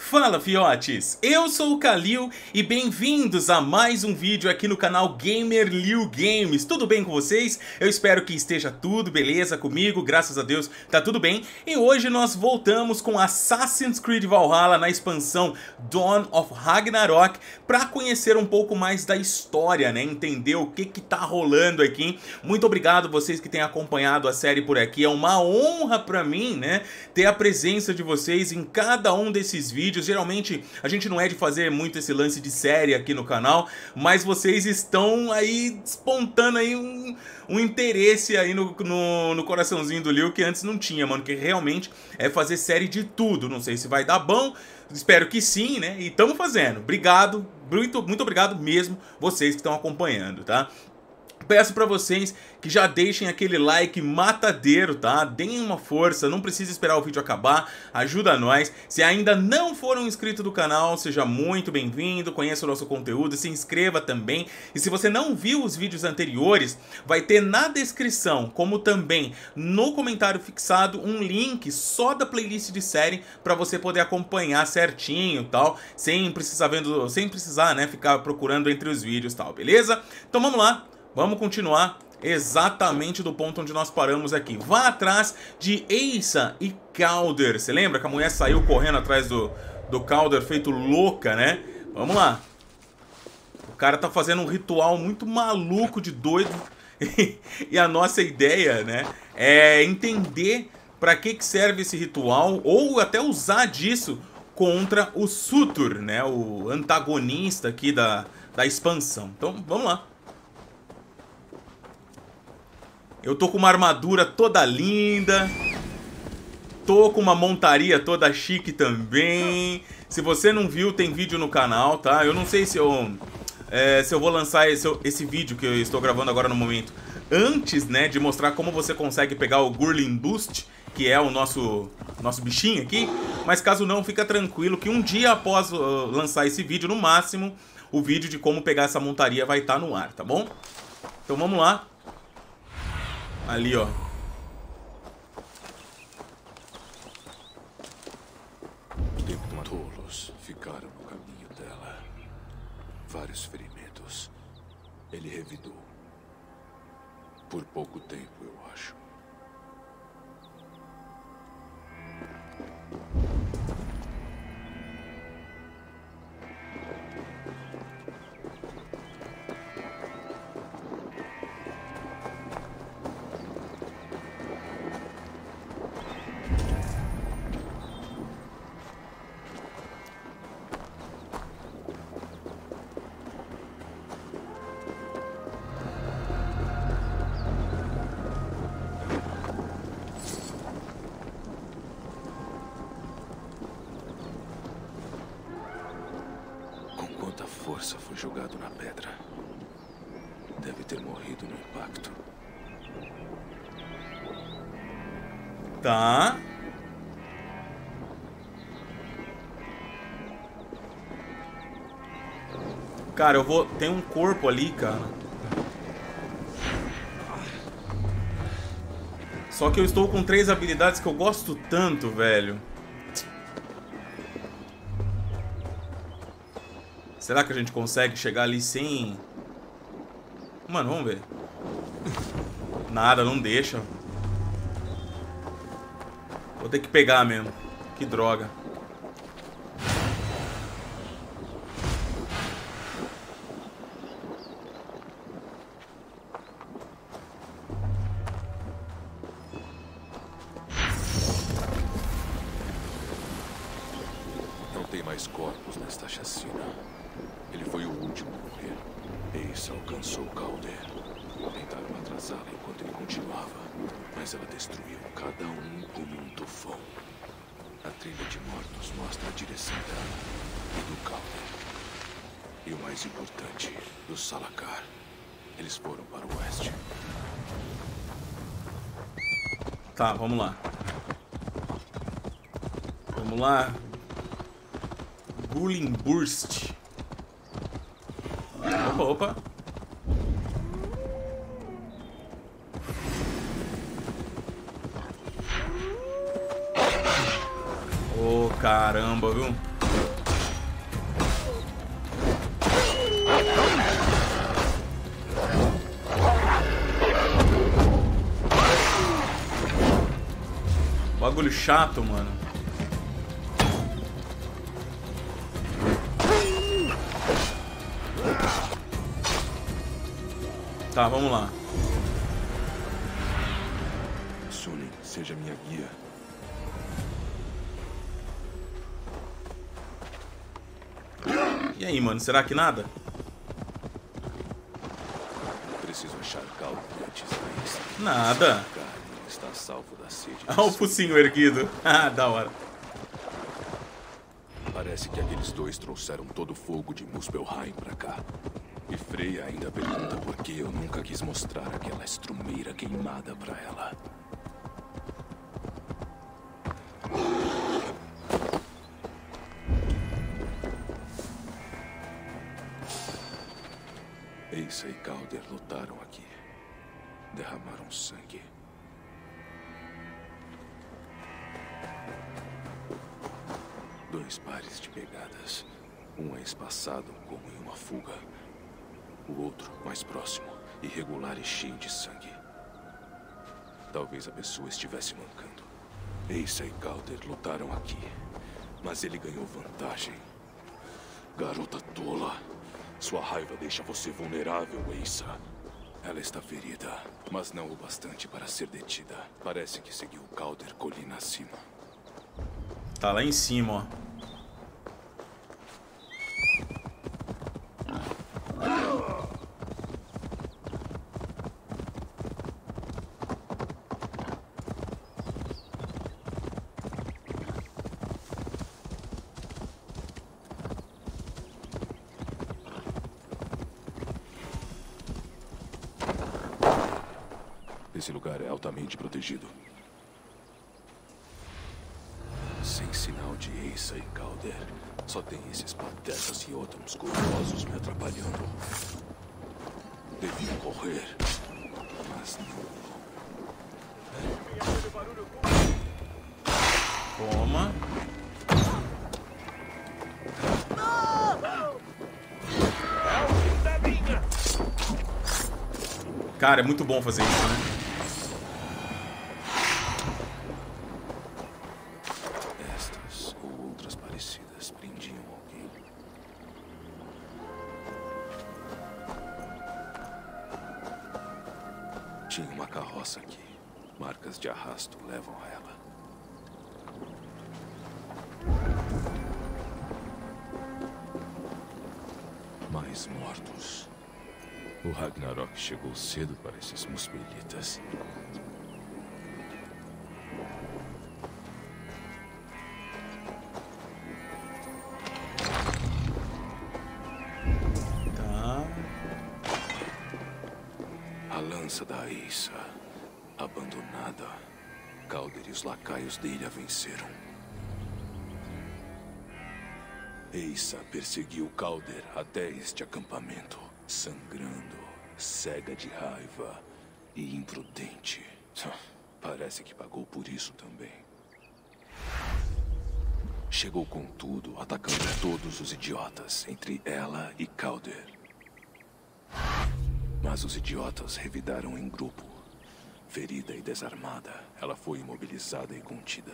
Fala fiotes, eu sou o Kalil e bem-vindos a mais um vídeo aqui no canal Gamer Liu Games. Tudo bem com vocês? Eu espero que esteja tudo beleza comigo, graças a Deus tá tudo bem. E hoje nós voltamos com Assassin's Creed Valhalla na expansão Dawn of Ragnarok para conhecer um pouco mais da história, né? Entender o que tá rolando aqui. Muito obrigado vocês que têm acompanhado a série por aqui, é uma honra para mim, né? Ter a presença de vocês em cada um desses vídeos. Geralmente a gente não é de fazer muito esse lance de série aqui no canal, mas vocês estão aí despontando aí um interesse aí no coraçãozinho do Liu que antes não tinha, mano, que realmente é fazer série de tudo. Não sei se vai dar bom, espero que sim, né? E estamos fazendo. Obrigado, muito obrigado mesmo vocês que estão acompanhando, tá? Peço pra vocês que já deixem aquele like matadeiro, tá? Deem uma força, não precisa esperar o vídeo acabar, ajuda nós. Se ainda não for um inscrito do canal, seja muito bem-vindo, conheça o nosso conteúdo, se inscreva também. E se você não viu os vídeos anteriores, vai ter na descrição, como também no comentário fixado, um link só da playlist de série pra você poder acompanhar certinho e tal, sem precisar, né, ficar procurando entre os vídeos e tal, beleza? Então vamos lá. Vamos continuar exatamente do ponto onde nós paramos aqui. Vá atrás de Eisa e Calder. Você lembra que a mulher saiu correndo atrás do Calder feito louca, né? Vamos lá. O cara tá fazendo um ritual muito maluco de doido. E a nossa ideia, né, é entender para que serve esse ritual ou até usar disso contra o Surtur, né, o antagonista aqui da expansão. Então, vamos lá. Eu tô com uma armadura toda linda. Tô com uma montaria toda chique também. Se você não viu, tem vídeo no canal, tá? Eu não sei se eu vou lançar esse vídeo que eu estou gravando agora no momento antes, né, de mostrar como você consegue pegar o Gurlin Boost, que é o nosso bichinho aqui. Mas caso não, fica tranquilo que um dia após lançar esse vídeo, no máximo, o vídeo de como pegar essa montaria vai estar no ar, tá bom? Então vamos lá. Ali, ó. Tolos ficaram no caminho dela. Vários ferimentos. Ele revidou. Por pouco tempo, eu acho. Força foi jogado na pedra. Deve ter morrido no impacto. Tá. Cara, eu vou... Tem um corpo ali, cara. Só que eu estou com 3 habilidades que eu gosto tanto, velho. Será que a gente consegue chegar ali sem... Mano, vamos ver. Nada, não deixa. Vou ter que pegar mesmo. Que droga. Não tem mais corpos nesta chacina. Ele foi o último a morrer. Eisa alcançou Calder. Tentaram atrasá-la enquanto ele continuava, mas ela destruiu cada um como um tufão. A trilha de mortos mostra a direção dela e do Calder. E o mais importante, do Salakar. Eles foram para o oeste. Tá, vamos lá. Vamos lá. Gurlin Burst. Opa. Ô, caramba, viu? Bagulho chato, mano. Tá, vamos lá. Sunin, seja minha guia. E aí, mano, será que nada? Preciso achar Calder antes disso. Nada. Está salvo da sede. Olha o focinho erguido. Ah, da hora. Parece que aqueles dois trouxeram todo o fogo de Muspelheim pra cá. E Freya ainda pergunta por que eu nunca quis mostrar aquela estrumeira queimada pra ela. Eisa e Calder lutaram aqui. Derramaram sangue. Dois pares de pegadas. Um é espaçado como em uma fuga. O outro, mais próximo, irregular e cheio de sangue. Talvez a pessoa estivesse mancando. Eisa e Calder lutaram aqui, mas ele ganhou vantagem. Garota tola. Sua raiva deixa você vulnerável, Eisa. Ela está ferida, mas não o bastante para ser detida. Parece que seguiu Calder colina acima. Tá lá em cima, ó. Esse lugar é altamente protegido. Sem sinal de Eisa e Calder. Só tem esses patetas e outros curiosos me atrapalhando. Deviam correr, mas não. Toma. Cara, é muito bom fazer isso, né? Estas ou outras parecidas prendiam alguém. Tinha uma carroça aqui. Marcas de arrasto levam a ela. Mais mortos. O Ragnarok chegou cedo para esses muspelitas. Tá. A lança da Eisa, abandonada. Calder e os lacaios dele a venceram. Eisa perseguiu Calder até este acampamento, sangrando, cega de raiva e imprudente. Parece que pagou por isso também. Chegou com tudo, atacando todos os idiotas, entre ela e Calder. Mas os idiotas revidaram em grupo. Ferida e desarmada, ela foi imobilizada e contida.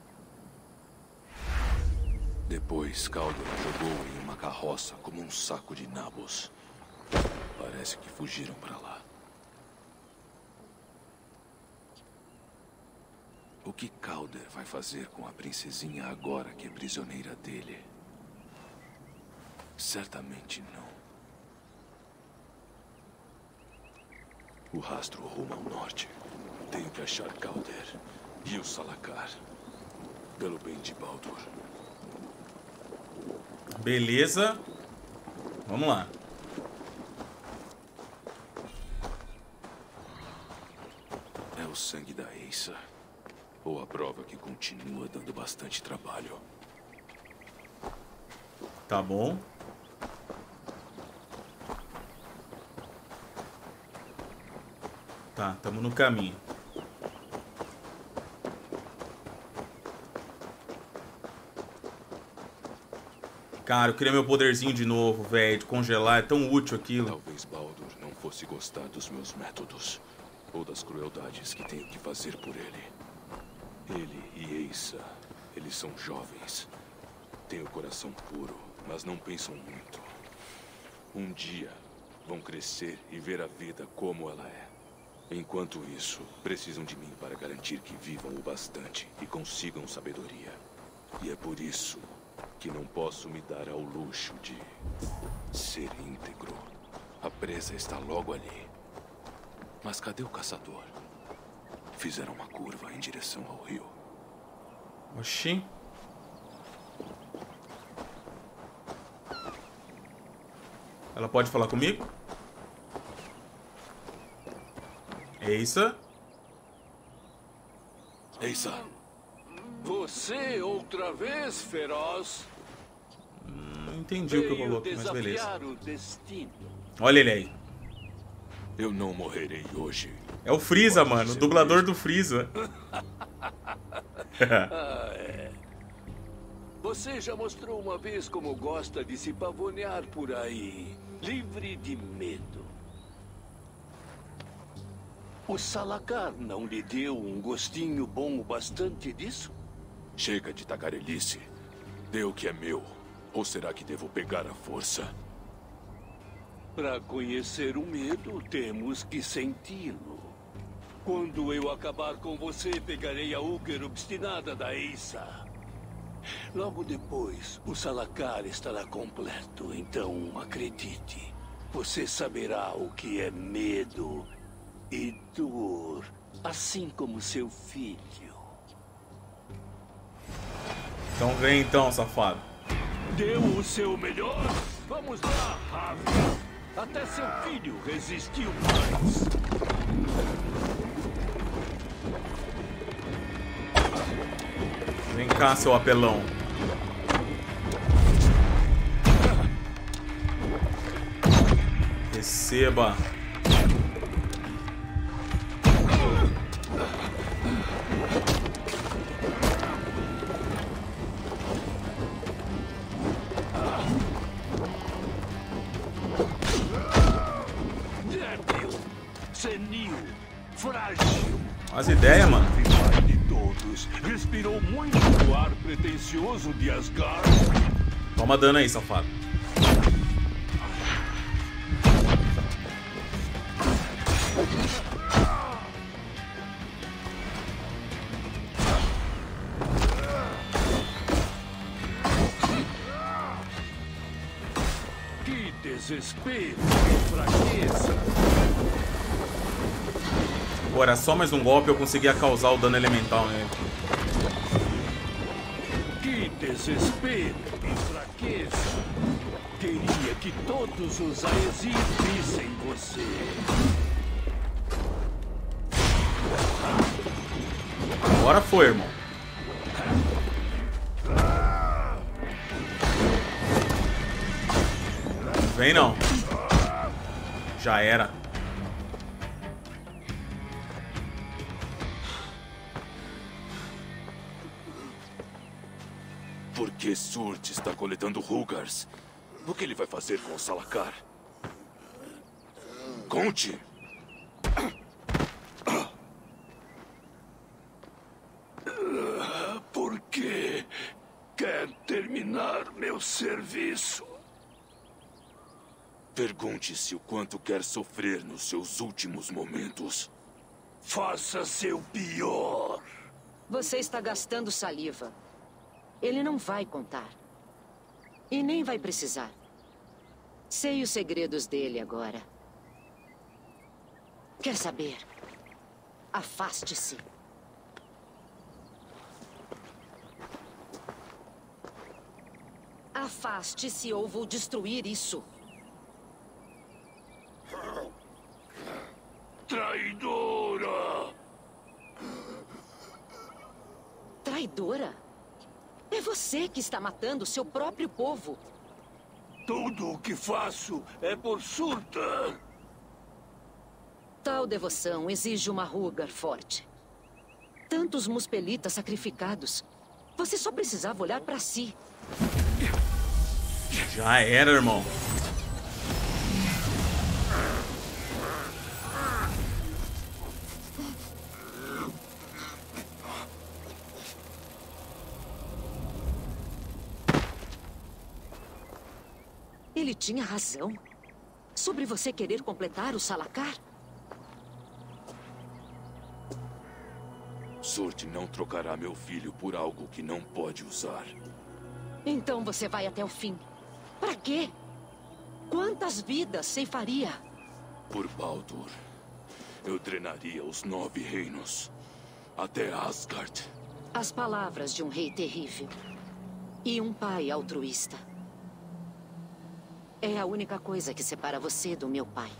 Depois, Calder a jogou em uma carroça como um saco de nabos. Parece que fugiram para lá. O que Calder vai fazer com a princesinha agora que é prisioneira dele? Certamente não. O rastro rumo ao norte. Tenho que achar Calder e o Salakar. Pelo bem de Baldur. Beleza. Vamos lá. É o sangue da Eisa. Ou a prova que continua dando bastante trabalho. Tá bom. Tá, tamo no caminho. Cara, eu queria meu poderzinho de novo, velho. De congelar, é tão útil aquilo. Talvez Baldur não fosse gostar dos meus métodos. Ou das crueldades que tenho que fazer por ele. Ele e Eisa, eles são jovens. Têm o coração puro, mas não pensam muito. Um dia vão crescer e ver a vida como ela é. Enquanto isso, precisam de mim para garantir que vivam o bastante e consigam sabedoria. E é por isso que não posso me dar ao luxo de ser íntegro. A presa está logo ali. Mas cadê o caçador? Fizeram uma curva em direção ao rio. Oxi. Ela pode falar comigo? Eisa? Eisa! Você outra vez, feroz? Não entendi o que falou aqui, mas beleza. Desafiar o destino. Olha ele aí. Eu não morrerei hoje. É o Frieza, mano. O dublador do Frieza. Você já mostrou uma vez como gosta de se pavonear por aí, livre de medo. O Salakar não lhe deu um gostinho bom o bastante disso? Chega de tagarelice. Dê o que é meu. Ou será que devo pegar a força? Para conhecer o medo, temos que senti-lo. Quando eu acabar com você, pegarei a Uger obstinada da Eisa. Logo depois, o Salakar estará completo. Então, acredite, você saberá o que é medo e dor, assim como seu filho. Então vem então, safado. Deu o seu melhor? Vamos lá, Ravi. Até seu filho resistiu mais. Vem cá, seu apelão. Receba. Débil, senil, frágil. As ideias, mano. Pai de todos, respirou muito do ar pretensioso de Asgard. Toma dano aí, safado. Que desespero e fraqueza. Pô, era só mais um golpe e eu conseguia causar o dano elemental nele. Que desespero e fraqueza. Queria que todos os Aesir vissem você. Agora foi, irmão. Vem não. Já era. Por que Surt está coletando Rugars? O que ele vai fazer com o Salakar? Conte! Por que quer terminar meu serviço? Pergunte-se o quanto quer sofrer nos seus últimos momentos. Faça seu pior. Você está gastando saliva. Ele não vai contar. E nem vai precisar. Sei os segredos dele agora. Quer saber? Afaste-se. Afaste-se ou vou destruir isso. Traidora! Traidora? É você que está matando seu próprio povo. Tudo o que faço é por Surta. Tal devoção exige uma Rugar forte. Tantos muspelitas sacrificados. Você só precisava olhar para si. Já era, irmão. Ele tinha razão. Sobre você querer completar o Salakar? Sword não trocará meu filho por algo que não pode usar. Então você vai até o fim. Pra quê? Quantas vidas ceifaria? Por Baldur, eu drenaria os 9 reinos. Até Asgard. As palavras de um rei terrível. E um pai altruísta. É a única coisa que separa você do meu pai.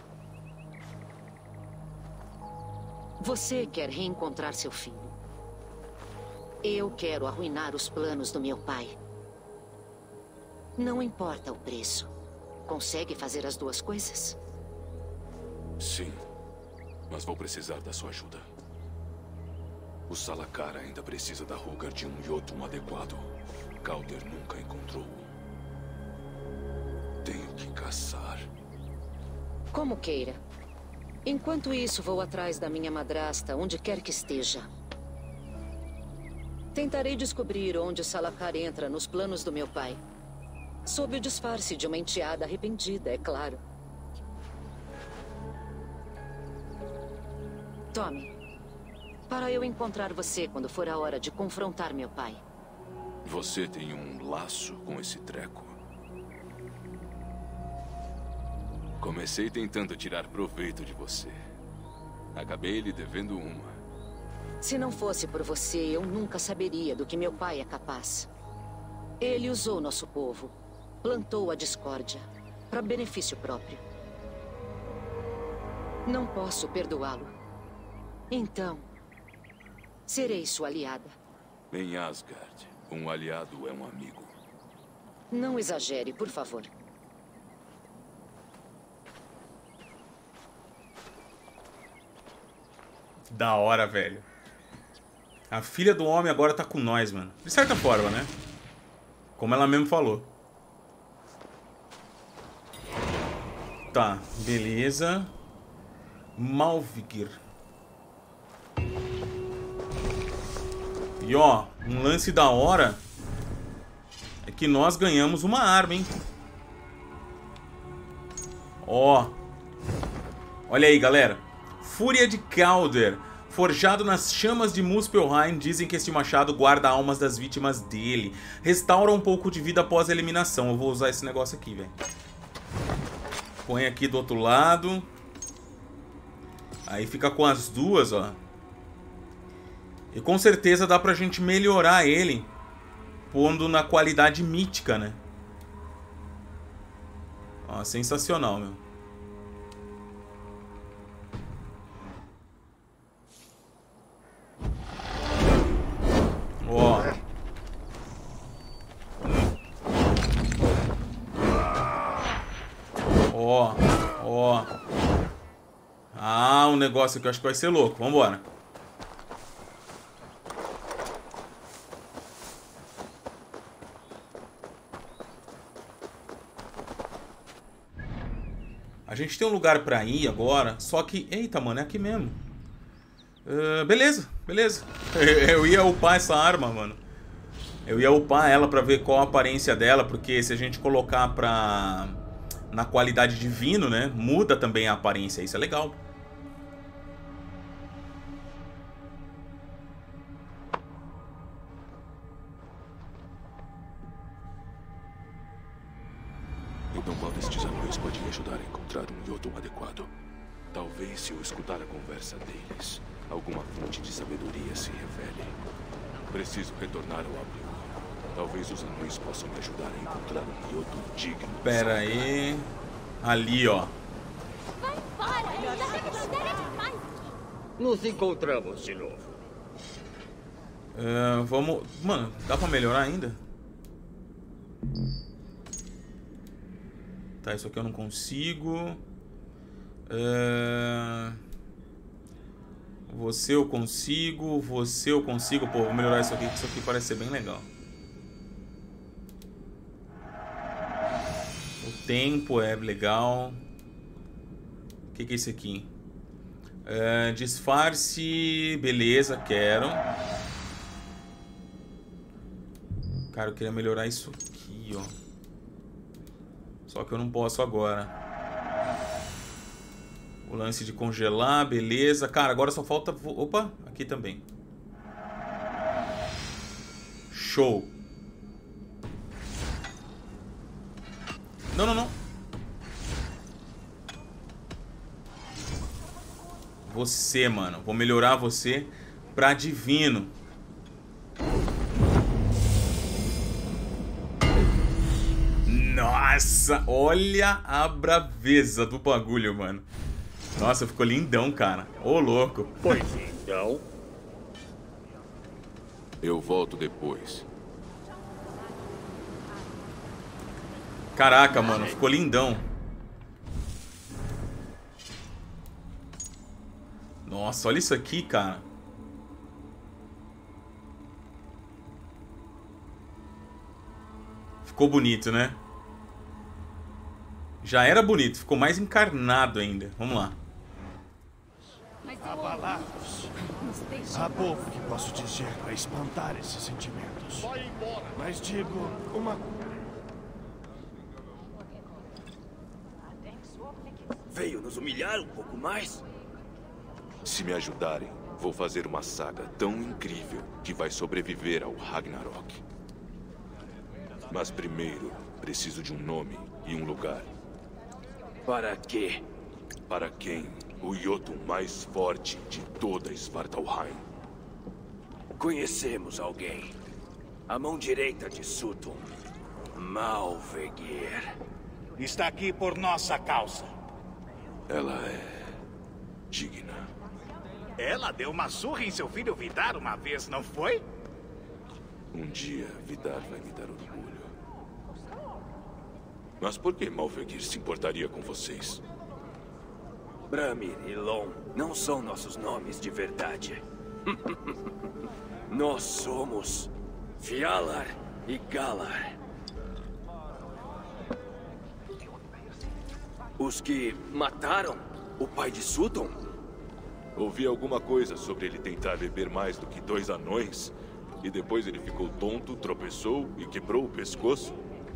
Você quer reencontrar seu filho. Eu quero arruinar os planos do meu pai. Não importa o preço. Consegue fazer as duas coisas? Sim, mas vou precisar da sua ajuda. O Salakar ainda precisa da Rugar de um Jotun adequado. Calder nunca encontrou-o. Tenho que caçar. Como queira. Enquanto isso, vou atrás da minha madrasta, onde quer que esteja. Tentarei descobrir onde Salakar entra nos planos do meu pai. Sob o disfarce de uma enteada arrependida, é claro. Tome. Para eu encontrar você quando for a hora de confrontar meu pai. Você tem um laço com esse treco. Comecei tentando tirar proveito de você. Acabei lhe devendo uma. Se não fosse por você, eu nunca saberia do que meu pai é capaz. Ele usou nosso povo. Plantou a discórdia. Para benefício próprio. Não posso perdoá-lo. Então, serei sua aliada. Em Asgard, um aliado é um amigo. Não exagere, por favor. Da hora, velho. A filha do homem agora tá com nós, mano. De certa forma, né? Como ela mesmo falou. Tá, beleza. Malvigir. E ó, um lance da hora é que nós ganhamos uma arma, hein? Ó. Olha aí, galera. Fúria de Calder. Forjado nas chamas de Muspelheim, dizem que este machado guarda almas das vítimas dele. Restaura um pouco de vida após a eliminação. Eu vou usar esse negócio aqui, velho. Põe aqui do outro lado. Aí fica com as duas, ó. E com certeza dá pra gente melhorar ele pondo na qualidade mítica, né? Ó, sensacional, meu. Ó. Ó. Ó. Ah, um negócio que eu acho que vai ser louco. Vambora. A gente tem um lugar pra ir agora, só que... Eita, mano, é aqui mesmo. Beleza, beleza. Eu ia upar essa arma, mano. Eu ia upar ela pra ver qual a aparência dela, porque se a gente colocar pra... na qualidade divino, né? Muda também a aparência, isso é legal. Então qual destes anões pode me ajudar a encontrar um Jotun adequado? Talvez se eu escutar a conversa deles, alguma fonte de sabedoria se revele. Preciso retornar ao abrigo. Talvez os anões possam me ajudar a encontrar um Jotun digno. Pera aí. Ali, ó. Vai embora! Nos encontramos de novo. Vamos... Mano, dá pra melhorar ainda? Tá, isso aqui eu não consigo. Você eu consigo. Você eu consigo. Pô, vou melhorar isso aqui, que isso aqui parece ser bem legal. O tempo é legal. O que é isso aqui? Disfarce. Beleza, quero. Cara, eu queria melhorar isso aqui, ó. Só que eu não posso agora. O lance de congelar, beleza. Cara, agora só falta... Opa, aqui também. Show. Não, não, não. Você, mano. Vou melhorar você pra divino. Nossa, olha a braveza do bagulho, mano. Nossa, ficou lindão, cara. Ô, louco. Pois então. Eu volto depois. Caraca, mano, ficou lindão. Nossa, olha isso aqui, cara. Ficou bonito, né? Já era bonito, ficou mais encarnado ainda. Vamos lá. Abalados. Há pouco que posso dizer para espantar esses sentimentos. Mas digo uma... Veio nos humilhar um pouco mais? Se me ajudarem, vou fazer uma saga tão incrível que vai sobreviver ao Ragnarok. Mas primeiro, preciso de um nome e um lugar. Para quê? Para quem? O Jotun mais forte de toda Svartalfheim. Conhecemos alguém. A mão direita de Sutton. Malvegir. Está aqui por nossa causa. Ela é... digna. Ela deu uma surra em seu filho Vidar uma vez, não foi? Um dia, Vidar vai me dar orgulho. Mas por que Malvegir se importaria com vocês? Bramir e Lon não são nossos nomes de verdade. Nós somos Fjalar e Galar. Os que mataram o pai de Sutton? Ouvi alguma coisa sobre ele tentar beber mais do que 2 anões, e depois ele ficou tonto, tropeçou e quebrou o pescoço.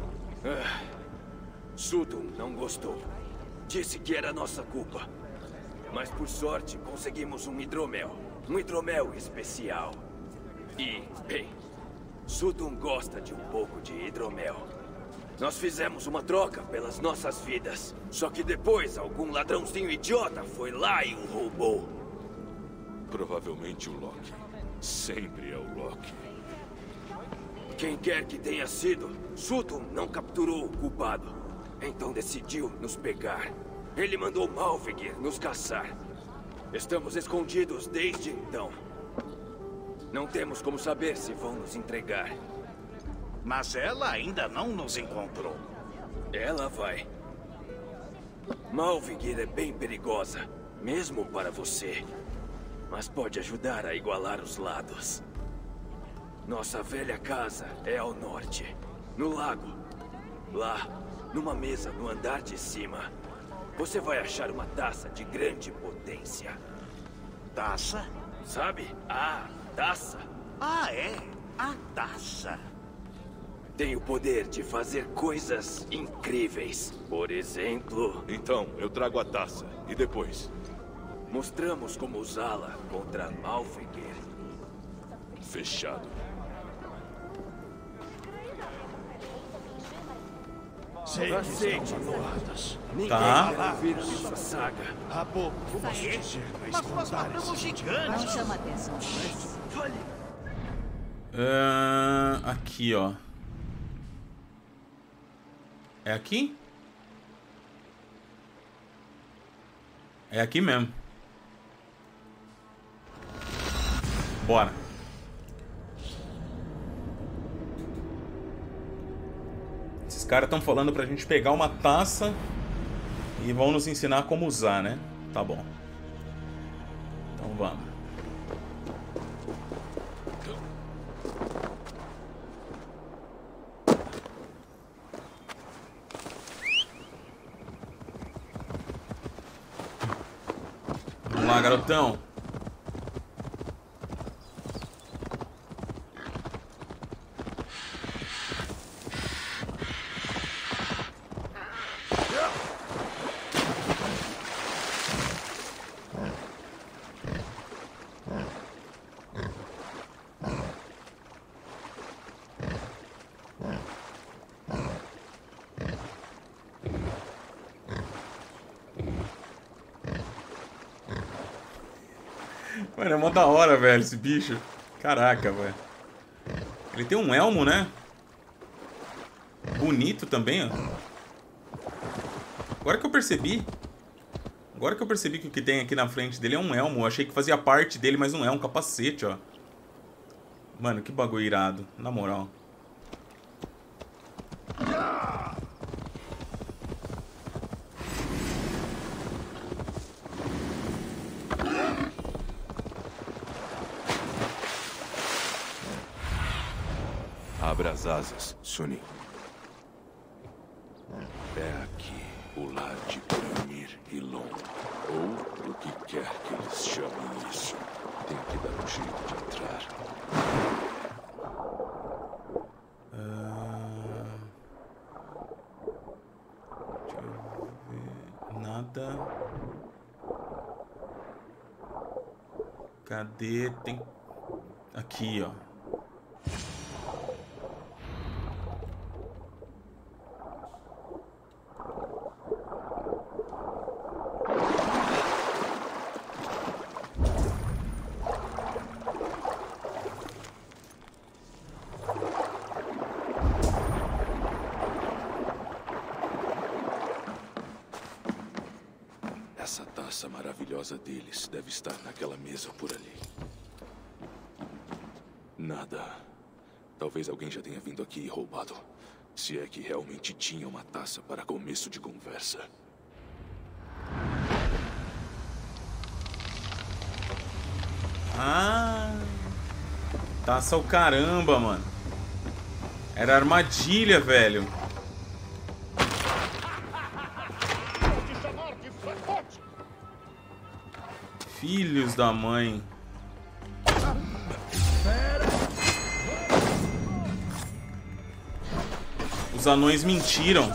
Sutton não gostou. Disse que era nossa culpa. Mas por sorte conseguimos um hidromel. Um hidromel especial. E, bem, Sutton gosta de um pouco de hidromel. Nós fizemos uma troca pelas nossas vidas. Só que depois algum ladrãozinho idiota foi lá e o roubou. Provavelmente o Loki. Sempre é o Loki. Quem quer que tenha sido, Sutton não capturou o culpado. Então decidiu nos pegar. Ele mandou Malvegir nos caçar. Estamos escondidos desde então. Não temos como saber se vão nos entregar. Mas ela ainda não nos encontrou. Ela vai. Malvegir é bem perigosa, mesmo para você. Mas pode ajudar a igualar os lados. Nossa velha casa é ao norte, no lago. Lá, numa mesa no andar de cima, você vai achar uma taça de grande potência. Taça? Sabe? A taça. Ah, é? A taça. Tem o poder de fazer coisas incríveis. Por exemplo... Então, eu trago a taça. E depois? Mostramos como usá-la contra Malvegir. Fechado. Sei que estão magoados. Ninguém Tá. quer ouvir essa saga. Há pouco que posso dizer para espantar esses sentimentos. Não chama atenção. Aqui, ó. É aqui? É aqui mesmo. Bora. Esses caras estão falando pra gente pegar uma taça e vão nos ensinar como usar, né? Tá bom. Então vamos. Vamos lá, garotão. Mano, é mó da hora, velho, esse bicho. Caraca, velho. Ele tem um elmo, né? Bonito também, ó. Agora que eu percebi. Agora que eu percebi que o que tem aqui na frente dele é um elmo. Eu achei que fazia parte dele, mas não é um capacete, ó. Mano, que bagulho irado. Na moral. Abra as asas, Sunny. É aqui o lar de Branmir e Lon. Ou o que quer que eles chamem isso. Tenho que dar um jeito de entrar. Deixa eu ver. Nada. Cadê? Tem... Aqui, ó. Essa taça maravilhosa deles deve estar naquela mesa por ali. Nada. Talvez alguém já tenha vindo aqui e roubado. Se é que realmente tinha uma taça para começo de conversa. Ah, taça o caramba, mano. Era armadilha, velho. Filhos da mãe. Os anões mentiram.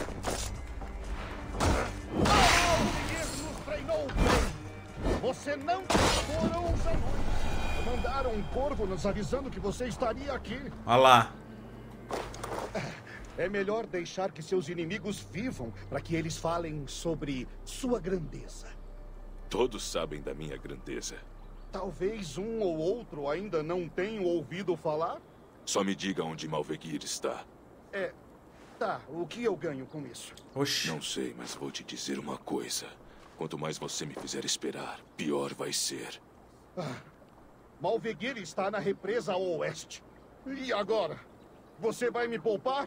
Você não foram os anões. Mandaram um corvo nos avisando que você estaria aqui. Olha lá. É melhor deixar que seus inimigos vivam para que eles falem sobre sua grandeza. Todos sabem da minha grandeza. Talvez um ou outro ainda não tenham ouvido falar? Só me diga onde Malveguir está. Tá, o que eu ganho com isso? Oxi. Não sei, mas vou te dizer uma coisa. Quanto mais você me fizer esperar, pior vai ser. Malveguir está na represa ao oeste. E agora? Você vai me poupar?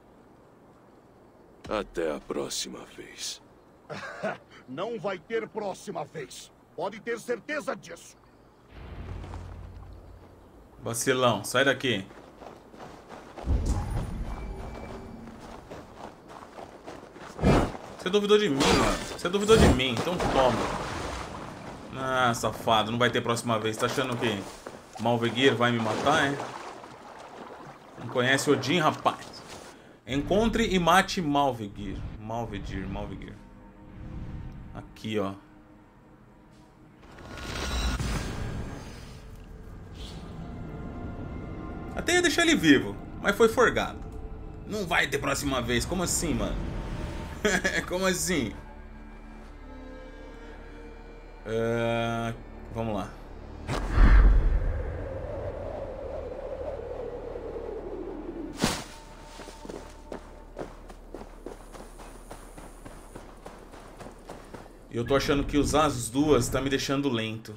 Até a próxima vez. Não vai ter próxima vez. Pode ter certeza disso. Vacilão, sai daqui. Você duvidou de mim, mano. Você duvidou de mim, então toma. Ah, safado, não vai ter próxima vez. Tá achando que Malveguir vai me matar, é? Não conhece Odin, rapaz. Encontre e mate Malveguir. Malveguir. Aqui, ó. Até ia deixar ele vivo, mas foi forgado. Não vai ter próxima vez. Como assim, mano? Como assim? Vamos lá. Eu tô achando que usar as duas tá me deixando lento.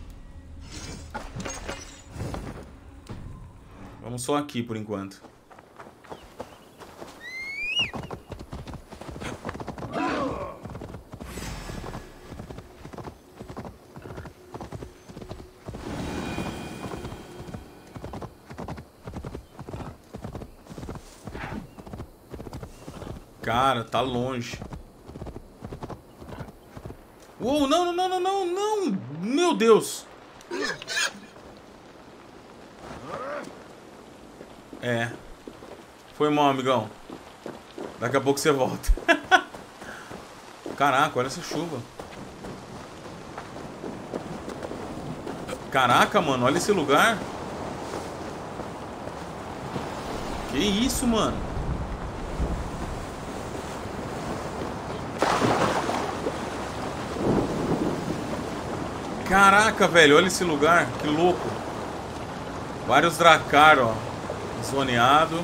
Vamos só aqui por enquanto. Cara, tá longe. Uou, não. Meu Deus. É. Foi mal, amigão. Daqui a pouco você volta. Caraca, olha essa chuva. Caraca, mano, olha esse lugar. Que isso, mano? Caraca, velho, olha esse lugar, que louco. Vários Drakkar, ó, zoneado.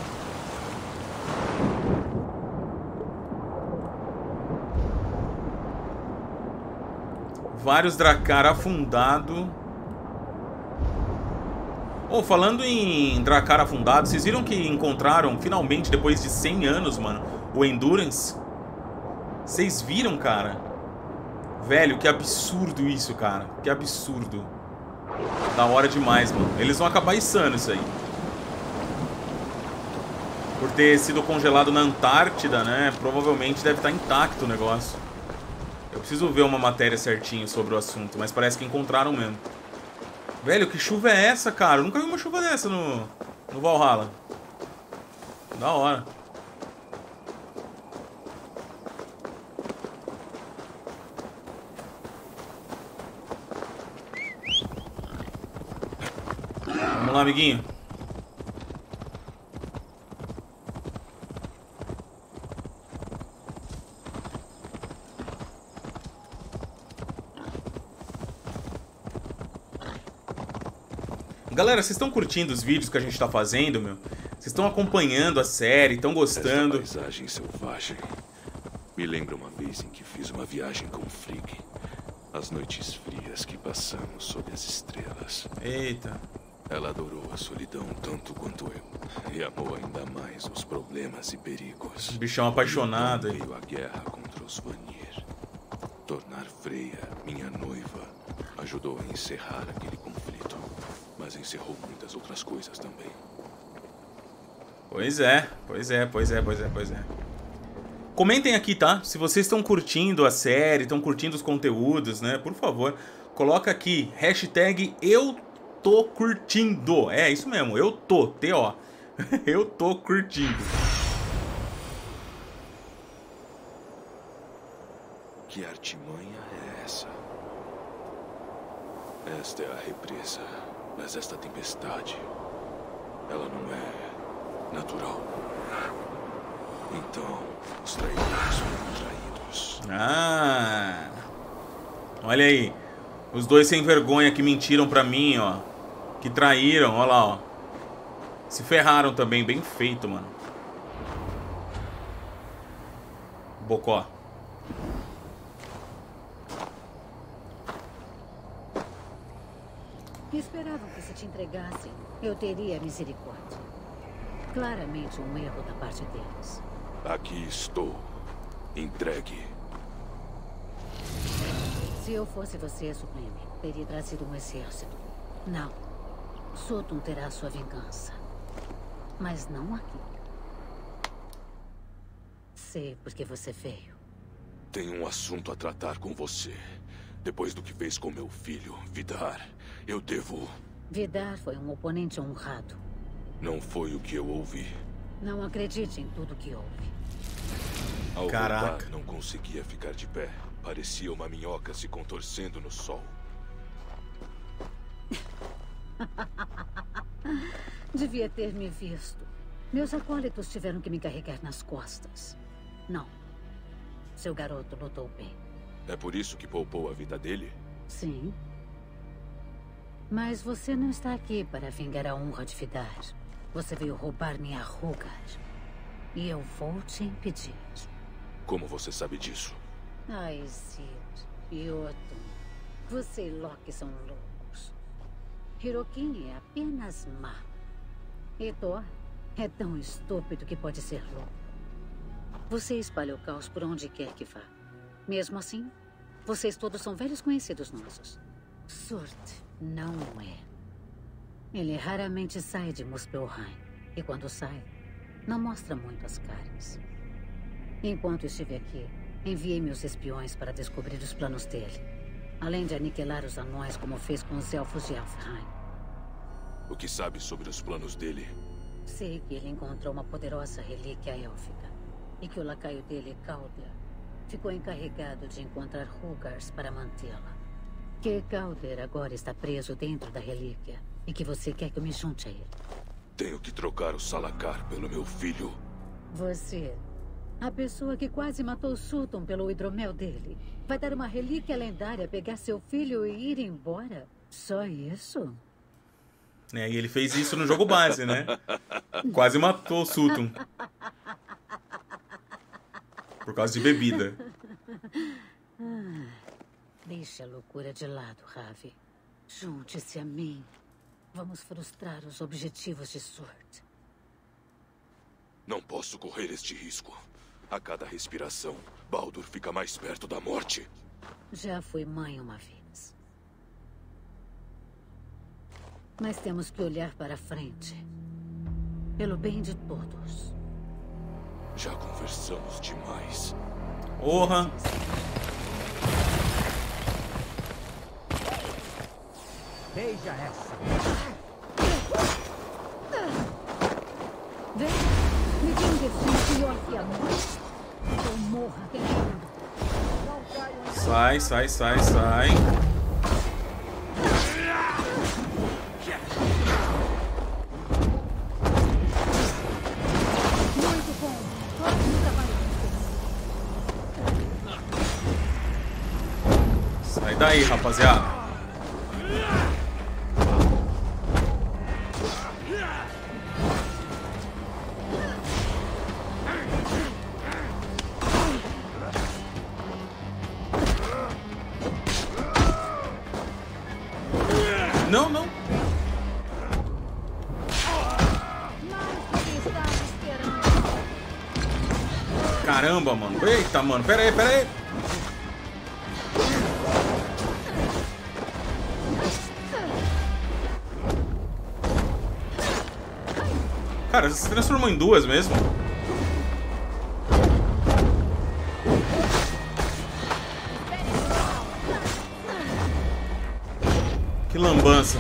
Vários Drakkar afundado. Oh, falando em Drakkar afundado, vocês viram que encontraram, finalmente, depois de 100 anos, mano, o Endurance? Vocês viram, cara? Velho, que absurdo isso, cara. Que absurdo. Da hora demais, mano. Eles vão acabar içando isso aí. Por ter sido congelado na Antártida, né? Provavelmente deve estar intacto o negócio. Eu preciso ver uma matéria certinho sobre o assunto, mas parece que encontraram mesmo. Velho, que chuva é essa, cara? Eu nunca vi uma chuva dessa no Valhalla. Da hora. Vamos lá, amiguinho. Galera, vocês estão curtindo os vídeos que a gente tá fazendo, meu? Vocês estão acompanhando a série, estão gostando? Esta paisagem selvagem me lembra uma vez em que fiz uma viagem com Frigg. As noites frias que passamos sob as estrelas. Eita. Ela adorou a solidão tanto quanto eu. E amou ainda mais os problemas e perigos. Bichão apaixonado aí. Veio a guerra contra os Vanir. Tornar Freya, minha noiva, ajudou a encerrar aquele conflito. Mas encerrou muitas outras coisas também. Pois é. Comentem aqui, tá? Se vocês estão curtindo a série, estão curtindo os conteúdos, né? Por favor, coloca aqui, hashtag eu tô curtindo. É, isso mesmo, eu tô, T-O. Eu tô curtindo. Que artimanha é essa? Esta é a represa. Mas esta tempestade, ela não é natural. Então, os traidores foram traídos. Ah! Olha aí. Os dois sem vergonha que mentiram pra mim, ó. Que traíram, ó lá, ó. Se ferraram também, bem feito, mano. Bocó. Esperavam que se te entregassem. Eu teria misericórdia. Claramente um erro da parte deles. Aqui estou. Entregue. Se eu fosse você, Sublime, teria trazido um exército. Não. Sutton terá sua vingança. Mas não aqui. Sei porque você veio. Tenho um assunto a tratar com você. Depois do que fez com meu filho, Vidar, eu devo... Vidar foi um oponente honrado. Não foi o que eu ouvi. Não acredite em tudo que ouve. Ao Caraca. voltar, não conseguia ficar de pé. Parecia uma minhoca se contorcendo no sol. Devia ter me visto. Meus acólitos tiveram que me carregar nas costas. Não. Seu garoto lutou bem. É por isso que poupou a vida dele? Sim. Mas você não está aqui para vingar a honra de Vidar. Você veio roubar minha Hrogar. E eu vou te impedir. Como você sabe disso? Aesir, Jotun, você e Loki são loucos. Hirokin é apenas má. E Thor é tão estúpido que pode ser louco. Você espalha o caos por onde quer que vá. Mesmo assim, vocês todos são velhos conhecidos nossos. Surt não é. Ele raramente sai de Muspelheim. E quando sai, não mostra muito as caras. Enquanto estive aqui, enviei meus espiões para descobrir os planos dele. Além de aniquilar os anões como fez com os elfos de Alfheim. O que sabe sobre os planos dele? Sei que ele encontrou uma poderosa relíquia élfica. E que o lacaio dele, Calder, ficou encarregado de encontrar Hrugars para mantê-la. Que Calder agora está preso dentro da relíquia. E que você quer que eu me junte a ele. Tenho que trocar o Salakar pelo meu filho. Você A pessoa que quase matou Sultan pelo hidromel dele vai dar uma relíquia lendária, pegar seu filho e ir embora? Só isso? É, e ele fez isso no jogo base, né? Quase matou Sultan. Por causa de bebida. Deixa a loucura de lado, Ravi. Junte-se a mim. Vamos frustrar os objetivos de Sword. Não posso correr este risco. A cada respiração, Baldur fica mais perto da morte. Já fui mãe uma vez. Mas temos que olhar para frente. Pelo bem de todos. Já conversamos demais. Porra! Beija essa. Vem, me dê um destino pior que a morte. Ou morra tentando. Sai, sai, sai, sai. Muito bom. Ótimo trabalho. Sai daí, rapaziada. Não, não. Caramba, mano. Eita, mano. Pera aí, pera aí. Cara, você se transformou em duas mesmo? Que lambança.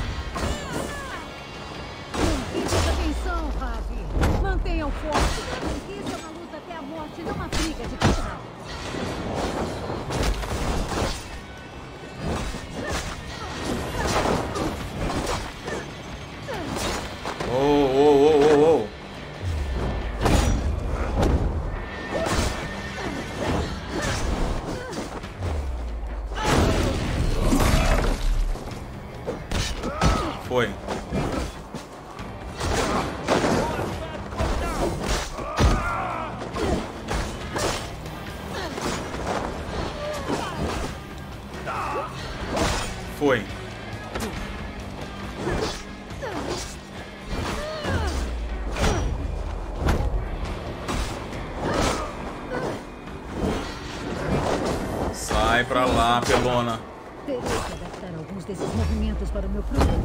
Preste atenção, Ravi. Mantenha o foco. Isso é uma luta até a morte, não uma briga de casal. Oh. Foi. Foi. Sai pra lá, pelona. Terei que adaptar alguns desses movimentos para o meu produto.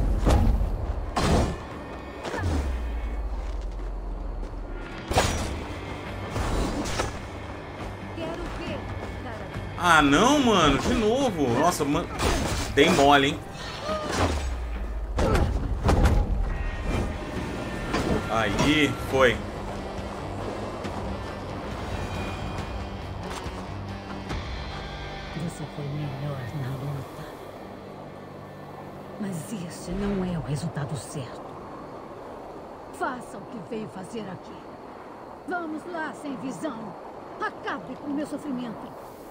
Quero ver, cara. Ah, não, mano. De novo. Nossa, mano. Dei mole, hein. Aí, foi. Você foi melhor na luta. Mas esse não é o resultado certo. Faça o que veio fazer aqui. Vamos lá, sem visão. Acabe com o meu sofrimento.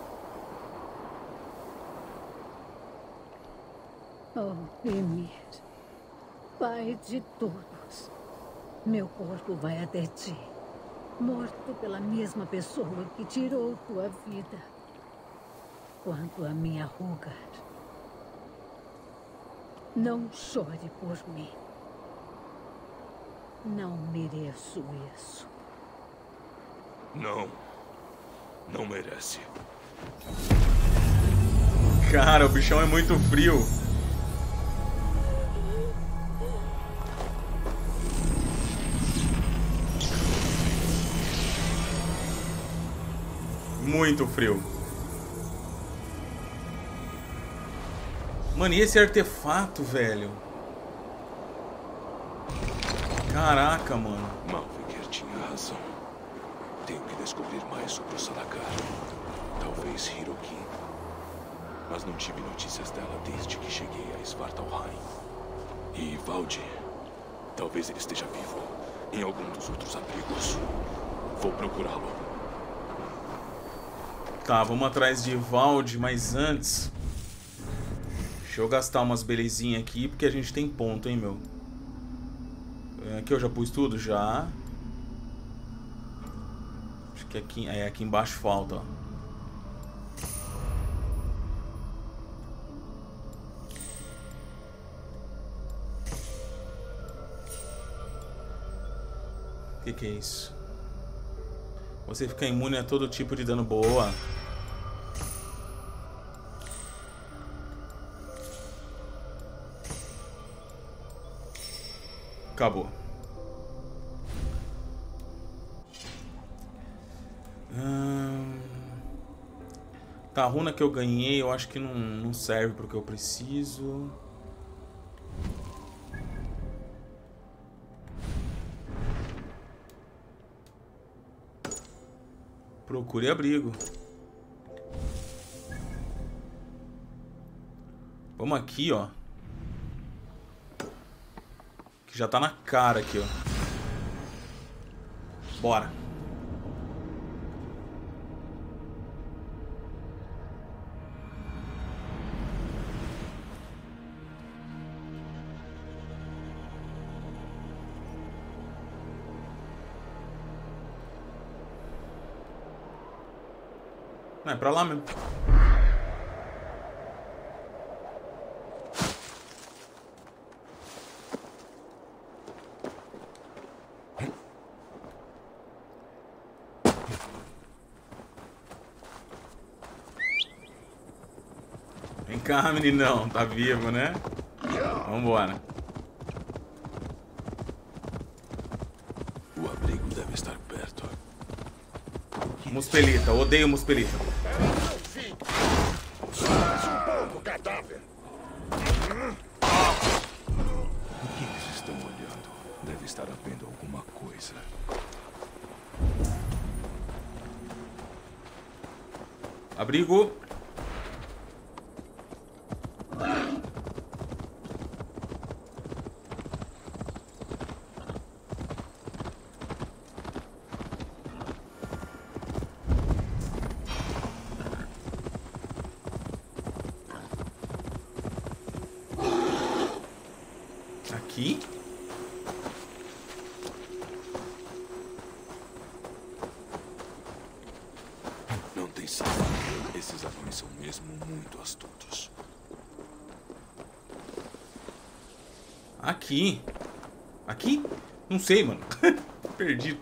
Oh, Ymir. Pai de todos. Meu corpo vai até ti. Morto pela mesma pessoa que tirou tua vida. Quanto a minha Rugar, não chore por mim. Não mereço isso. Não. Não merece. Cara, o bichão é muito frio. Muito frio. Mano, e esse artefato, velho? Caraca, mano. Malviker tinha razão. Tenho que descobrir mais sobre o Sardaukar. Talvez Hirokin. Mas não tive notícias dela desde que cheguei a Svartalfheim. E Valdi. Talvez ele esteja vivo. Em algum dos outros abrigos. Vou procurá-lo. Tá, vamos atrás de Vald, mas antes... Deixa eu gastar umas belezinhas aqui, porque a gente tem ponto, hein, meu. Aqui eu já pus tudo? Já. Acho que aqui embaixo falta, ó. O que é isso? Você fica imune a todo tipo de dano. Boa. Acabou. Tá, a runa que eu ganhei eu acho que não serve para o que eu preciso. Procure abrigo. Vamos aqui, ó. Que já tá na cara aqui, ó. Bora. Não, é pra lá mesmo. Vem cá, meninão. Tá vivo, né? Vambora. O abrigo deve estar perto. Muspelita, odeio Muspelita. O que eles estão olhando? Deve estar havendo alguma coisa. Abrigo. Aqui? Não tem saída. Esses anões são mesmo muito astutos. Aqui. Aqui? Não sei, mano. Perdido.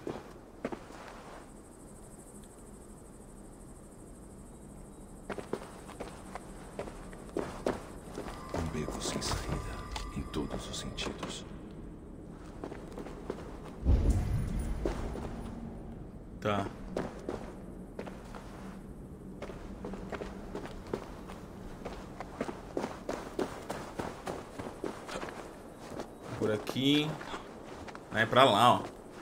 Um beco sem saída. Em todos os sentidos. Tá. Por aqui. É pra lá, ó.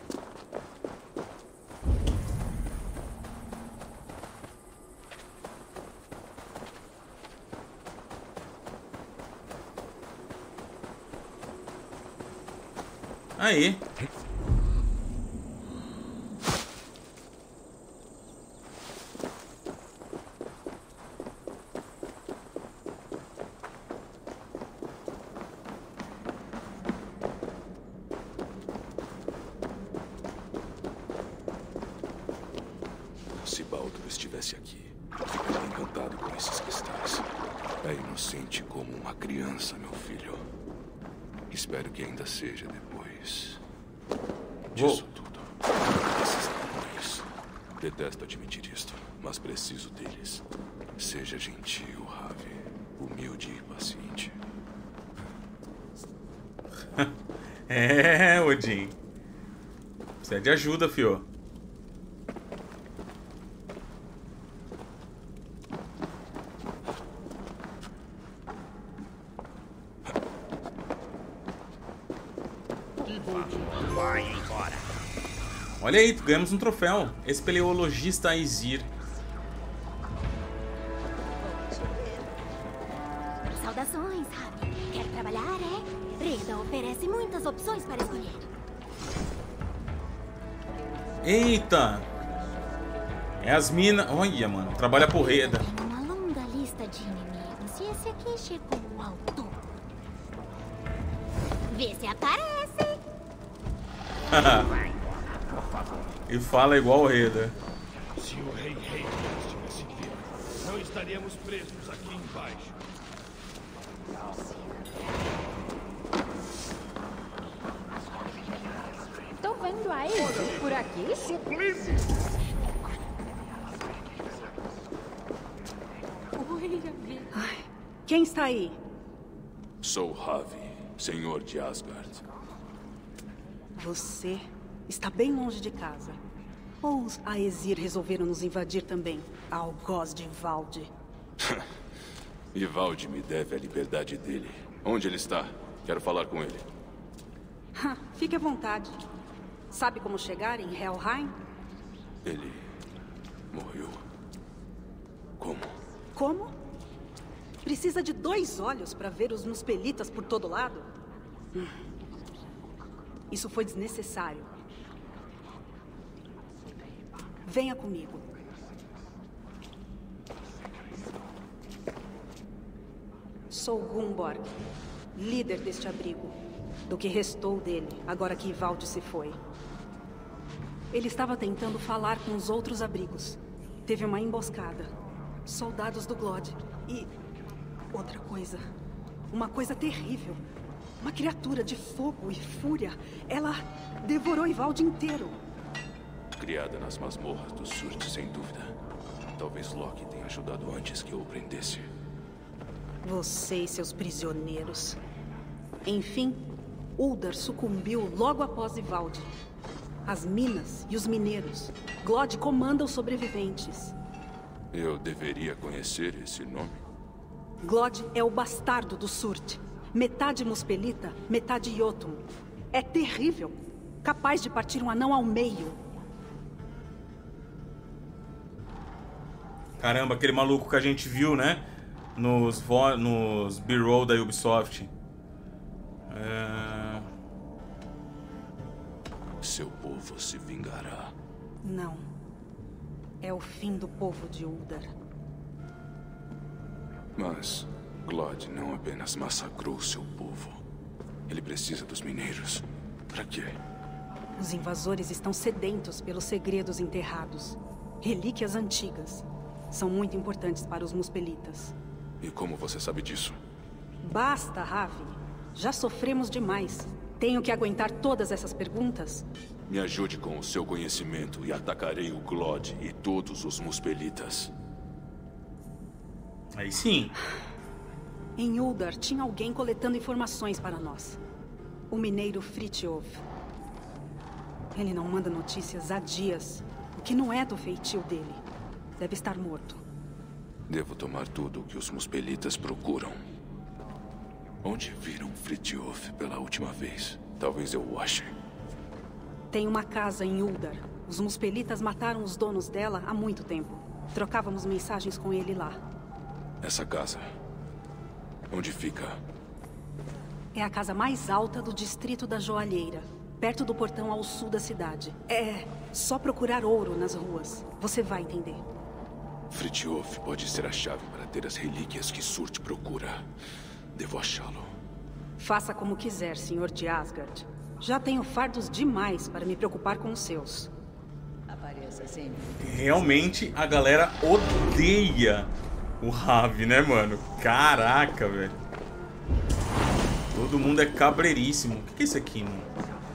Aí. Se Baldur estivesse aqui, ficaria encantado com esses cristais. É inocente como uma criança, meu filho. Espero que ainda seja depois disso tudo. Esses anões. Detesto admitir isto, mas preciso deles. Seja gentil, Ravi. Humilde e paciente. É, Odin. Precisa de ajuda, fio. Vai embora. Olha aí, ganhamos um troféu. Espeleologista Aesir. Saudações, Ravi. Quer trabalhar, é? Breda oferece muitas opções para escolher. Eita! É as minas... Olha, mano, trabalha por reda. Tem uma longa lista de inimigos e esse aqui chegou ao topo. Vê se aparece. E fala igual o Reda. Se o Rei estivesse vivo, não estaríamos presos aqui embaixo. Tô vendo a Eve por aqui. Sublime! Ai, quem está aí? Sou Ravi, senhor de Asgard. Você está bem longe de casa. Ou os Aesir resolveram nos invadir também? Algoz de Valde. E Valde me deve a liberdade dele. Onde ele está? Quero falar com ele. Fique à vontade. Sabe como chegar em Helheim? Ele morreu. Como? Como? Precisa de 2 olhos para ver os muspelitas por todo lado? Isso foi desnecessário. Venha comigo. Sou Gunborg, líder deste abrigo. Do que restou dele, agora que Ivaldi se foi. Ele estava tentando falar com os outros abrigos. Teve uma emboscada. Soldados do Glod. E... outra coisa. Uma coisa terrível. Uma criatura de fogo e fúria. Ela devorou Ivaldi inteiro. Criada nas masmorras do Surte, sem dúvida. Talvez Loki tenha ajudado antes que eu o prendesse. Você e seus prisioneiros. Enfim, Uldar sucumbiu logo após Ivaldi. As minas e os mineiros. Glod comanda os sobreviventes. Eu deveria conhecer esse nome? Glod é o bastardo do Surte. Metade muspelita, metade Jotun. É terrível. Capaz de partir um anão ao meio. Caramba, aquele maluco que a gente viu, né? Nos B-roll da Ubisoft. Seu povo se vingará. Não. É o fim do povo de Uldar. Mas Glod não apenas massacrou seu povo. Ele precisa dos mineiros. Para quê? Os invasores estão sedentos pelos segredos enterrados. Relíquias antigas. São muito importantes para os muspelitas. E como você sabe disso? Basta, Ravi. Já sofremos demais. Tenho que aguentar todas essas perguntas? Me ajude com o seu conhecimento e atacarei o Glod e todos os muspelitas. Aí sim. Em Uldar tinha alguém coletando informações para nós. O mineiro Frithjof. Ele não manda notícias há dias, o que não é do feitio dele. Deve estar morto. Devo tomar tudo o que os muspelitas procuram. Onde viram Frithjof pela última vez? Talvez eu o ache. Tem uma casa em Uldar. Os muspelitas mataram os donos dela há muito tempo. Trocávamos mensagens com ele lá. Essa casa... onde fica? É a casa mais alta do distrito da Joalheira. Perto do portão ao sul da cidade. É só procurar ouro nas ruas. Você vai entender. Frithjof pode ser a chave para ter as relíquias que Surte procura. Devo achá-lo. Faça como quiser, senhor de Asgard. Já tenho fardos demais para me preocupar com os seus. Apareça sempre. Realmente a galera odeia o Ravi, né, mano? Caraca, velho. Todo mundo é cabreiríssimo. O que é isso aqui, mano?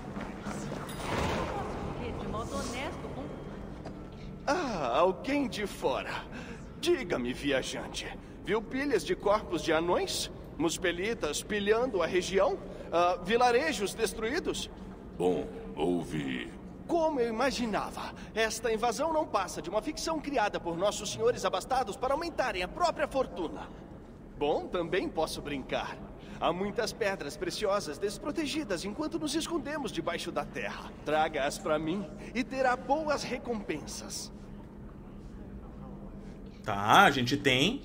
Alguém de fora. Diga-me, viajante. Viu pilhas de corpos de anões? Muspelitas pilhando a região? Vilarejos destruídos? Bom, houve... Como eu imaginava, esta invasão não passa de uma ficção criada por nossos senhores abastados para aumentarem a própria fortuna. Bom, também posso brincar. Há muitas pedras preciosas desprotegidas enquanto nos escondemos debaixo da terra. Traga-as para mim e terá boas recompensas. Tá, a gente tem.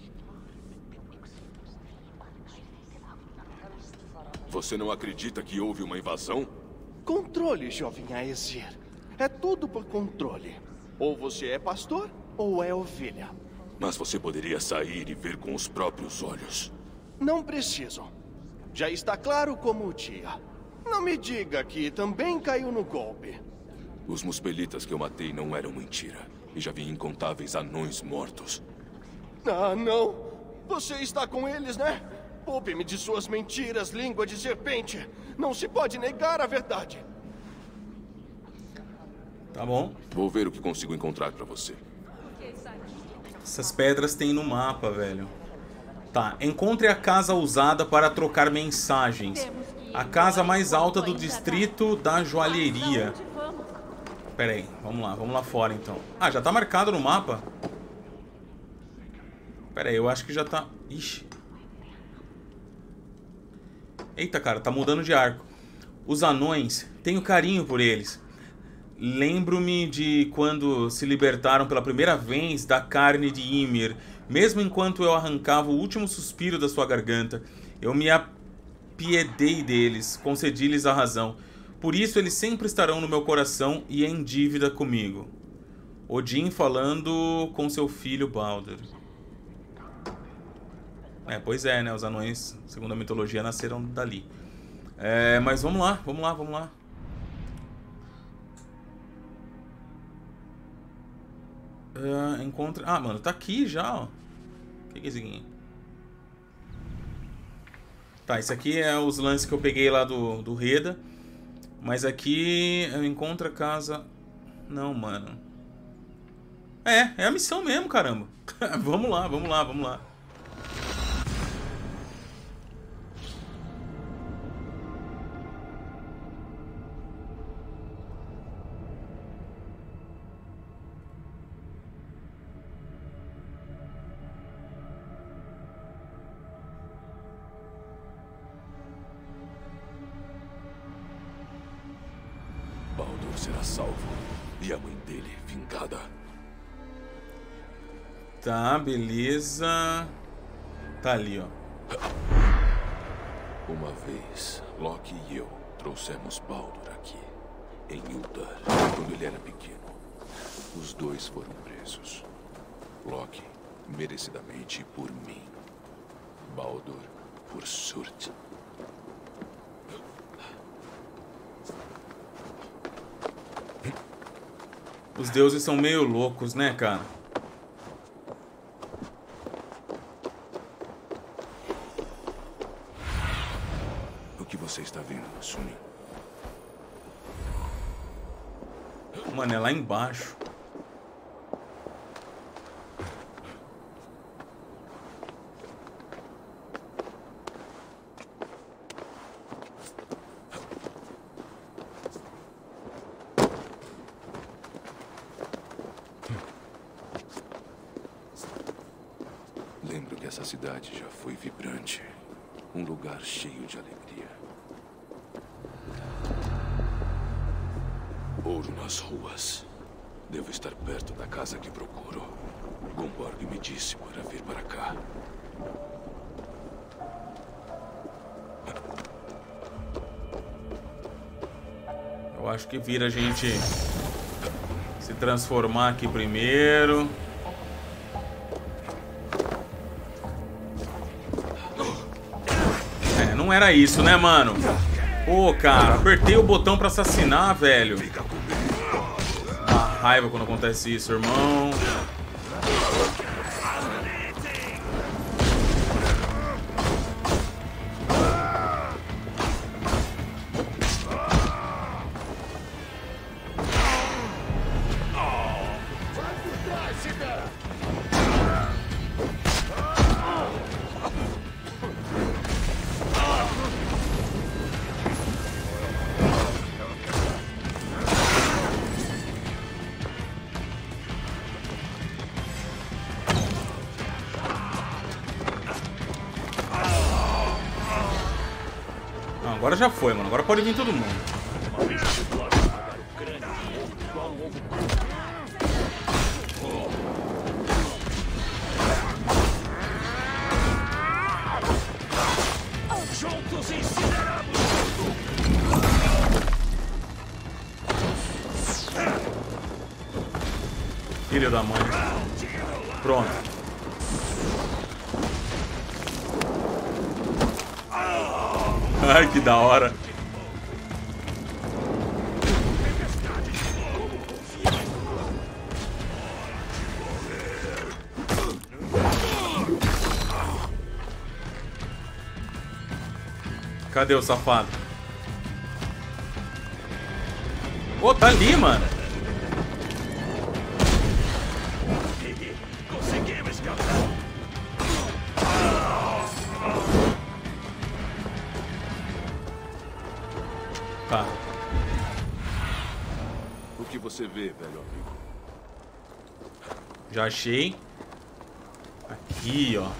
Você não acredita que houve uma invasão? Controle, jovem Aesir. É tudo por controle. Ou você é pastor, ou é ovelha. Mas você poderia sair e ver com os próprios olhos. Não preciso. Já está claro como o dia. Não me diga que também caiu no golpe. Os muspelitas que eu matei não eram mentira. E já vi incontáveis anões mortos. Ah, não. Você está com eles, né? Poupe-me de suas mentiras, língua de serpente. Não se pode negar a verdade. Tá bom. Vou ver o que consigo encontrar pra você. Essas pedras tem no mapa, velho. Tá, encontre a casa usada para trocar mensagens. A casa mais alta do distrito da joalheria. Pera aí, vamos lá fora então. Ah, já tá marcado no mapa? Pera aí, eu acho que já tá... Ixi. Eita, cara, tá mudando de arco. Os anões, tenho carinho por eles. Lembro-me de quando se libertaram pela primeira vez da carne de Ymir. Mesmo enquanto eu arrancava o último suspiro da sua garganta, eu me apiedei deles, concedi-lhes a razão. Por isso eles sempre estarão no meu coração e em dívida comigo. Odin falando com seu filho Baldur. Pois é, né? Os anões, segundo a mitologia, nasceram dali. Mas vamos lá. Encontra... Ah, mano, tá aqui já, ó. O que é isso aqui? Tá, isso aqui é os lances que eu peguei lá do Reda. Mas aqui eu encontro a casa... Não, mano. É a missão mesmo, caramba. Vamos lá. Baldur será salvo e a mãe dele vingada. Tá, beleza. Tá ali, ó. Uma vez, Loki e eu trouxemos Baldur aqui, em Uldar, quando ele era pequeno. Os dois foram presos. Loki, merecidamente por mim. Baldur, por Surt. Os deuses são meio loucos, né, cara? O que você está vendo, Sumi? Mano, é lá embaixo. Lembro que essa cidade já foi vibrante. Um lugar cheio de alegria. Ouro nas ruas. Devo estar perto da casa que procuro. Gunborg me disse para vir para cá. Eu acho que vira a gente se transformar aqui primeiro. Não era isso, né, mano? Pô, cara, apertei o botão pra assassinar, velho. Dá raiva quando acontece isso, irmão. Agora já foi, mano. Agora pode vir todo mundo. Juntos incineramos! Filho da mãe. Pronto. Ai, que da hora. Cadê o safado? Ô, tá ali, mano. Conseguimos escapar. Tá. O que você vê, velho amigo? Já achei. Aqui, ó.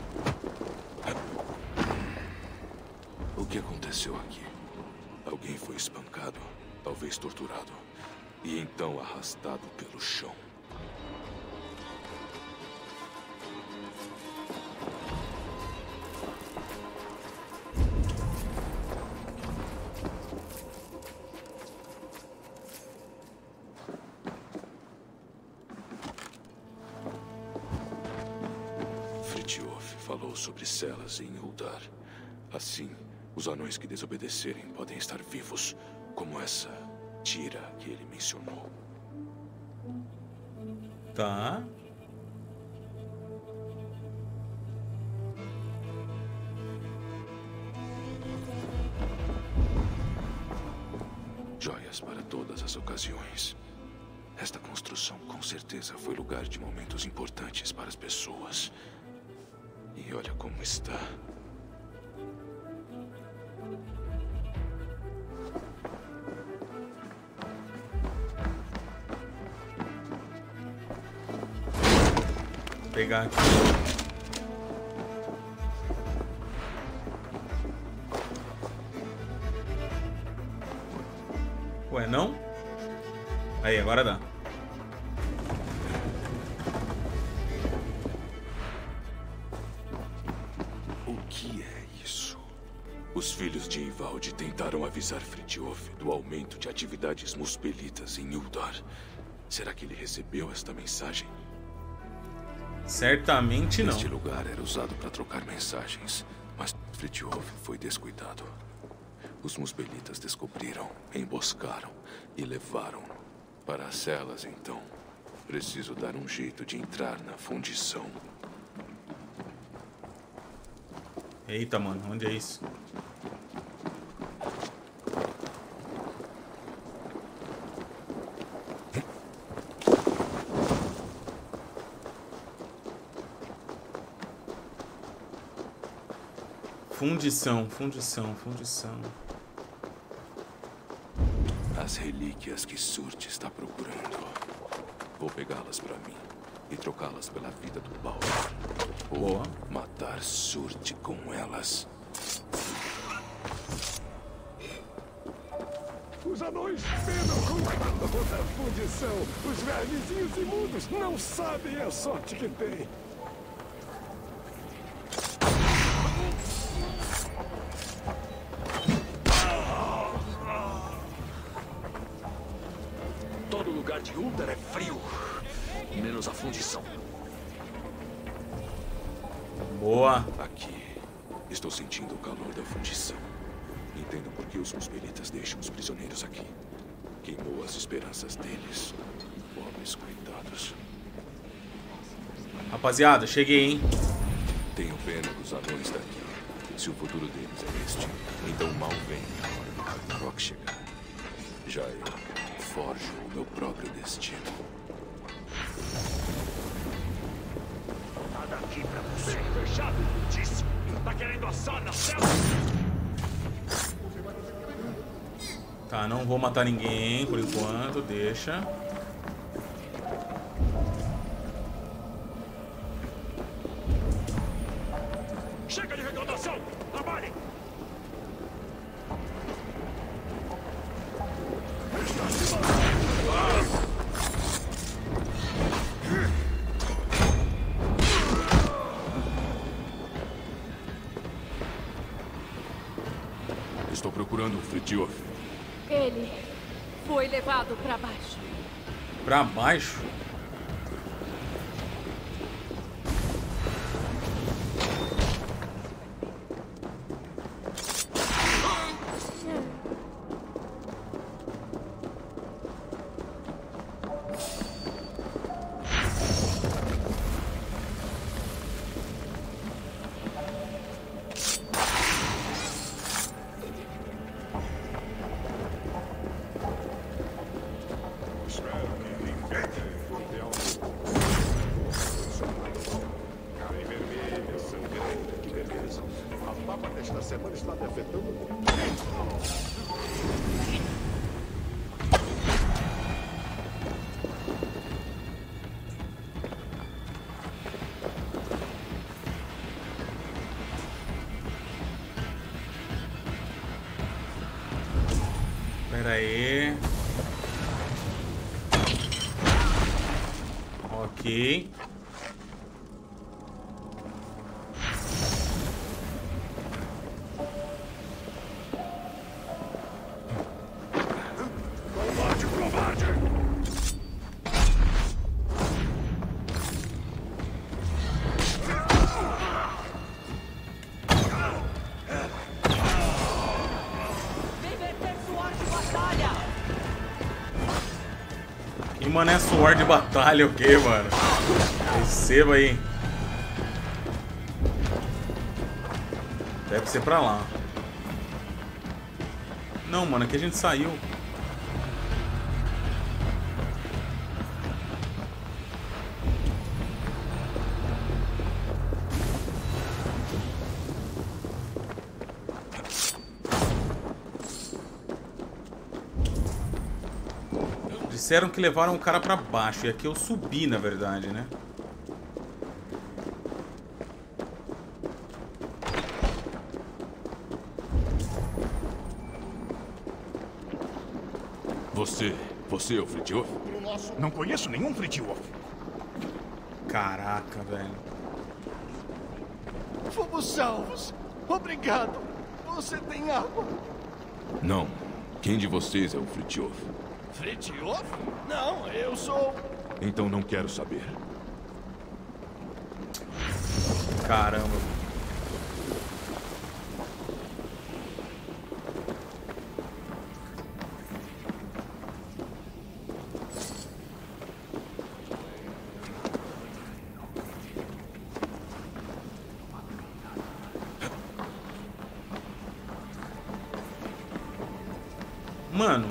O que aconteceu aqui? Alguém foi espancado, talvez torturado, e então arrastado pelo chão. Frithjof falou sobre celas em Uldar. Assim, os anões que desobedecerem podem estar vivos, como essa tira que ele mencionou. Tá. Joias para todas as ocasiões. Esta construção com certeza foi lugar de momentos importantes para as pessoas. E olha como está. Vou pegar aqui. Ué, não? Aí, agora dá. O que é isso? Os filhos de Ivaldi tentaram avisar Frithjof do aumento de atividades muspelitas em Uldar. Será que ele recebeu esta mensagem? Certamente não. Este lugar era usado para trocar mensagens, mas Frithjof foi descuidado. Os muspelitas descobriram, emboscaram e levaram-no para as celas, então. Preciso dar um jeito de entrar na fundição. Eita, mano, onde é isso? Fundição, fundição, fundição. As relíquias que Surt está procurando. Vou pegá-las para mim e trocá-las pela vida do Baldur. Ou matar Surt com elas. Os anões penam com toda a fundição. Os vermezinhos imundos não sabem a sorte que têm. Todo lugar de Uldar é frio, menos a fundição. Boa. Aqui, estou sentindo o calor da fundição. Entendo por que os muspelitas deixam os prisioneiros aqui. Queimou as esperanças deles. Pobres coitados. Rapaziada, cheguei, hein? Tenho pena dos anões daqui. Se o futuro deles é este, então mal vem a hora do Ragnarok chegar. Já eu forjo o meu próprio destino. Nada aqui pra você. Fechado, disse. Tá querendo assar na cela? Tá, não vou matar ninguém por enquanto, deixa. Chega de reclamação! Trabalhem! Estou procurando o Frithjof. Ele foi levado para baixo. Pra baixo? Pera aí. Ok. Covarde, covarde! Que mano é suor de batalha o quê, mano? Receba aí. Deve ser pra lá. Não, mano, aqui a gente saiu. Disseram que levaram o cara pra baixo. E aqui eu subi, na verdade, né? Você é o Fritjof? Não conheço nenhum Fritjof. Caraca, velho. Fomos salvos. Obrigado. Você tem água? Não. Quem de vocês é o Fritjof? Fritjof? Não, eu sou... Então não quero saber. Caramba. Mano.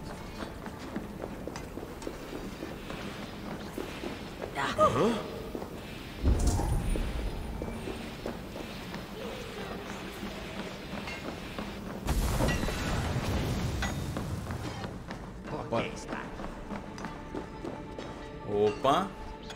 Opa.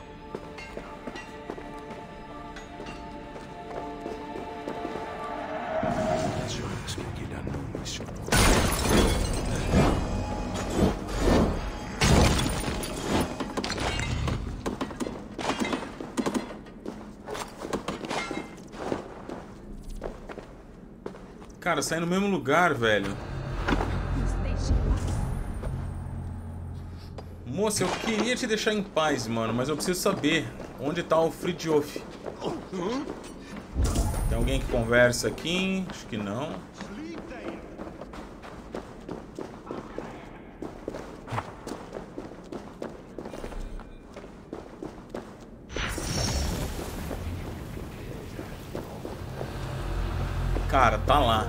Cara, sai no mesmo lugar, velho. Moça, eu queria te deixar em paz, mano, mas eu preciso saber onde tá o Fritjof. Tem alguém que conversa aqui? Acho que não. Cara, tá lá.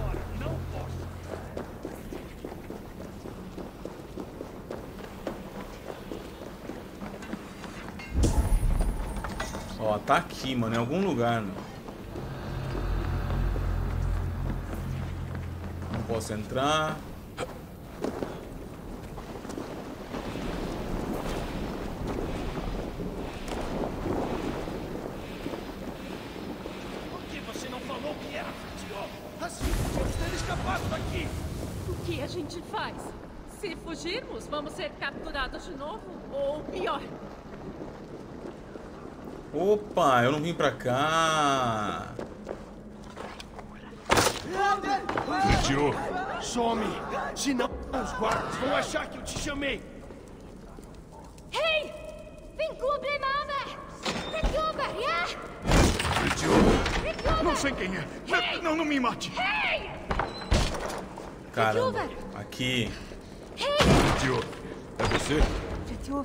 Ó, tá aqui, mano, em algum lugar, mano. Não posso entrar. Por que você não falou que era Fritjof? Assim podíamos ter escapado daqui. O que a gente faz? Se fugirmos, vamos ser capturados de novo? Ou pior? Opa, eu não vim pra cá. Fritjof, some! Senão os guardas vão achar que eu te chamei. Hey! Vinkubre mame! Fritjof, ja? Fritjof! Não sei quem é. Hey! Não me mate. Hey! Caramba, aqui. Fritjof, é você? Fritjof.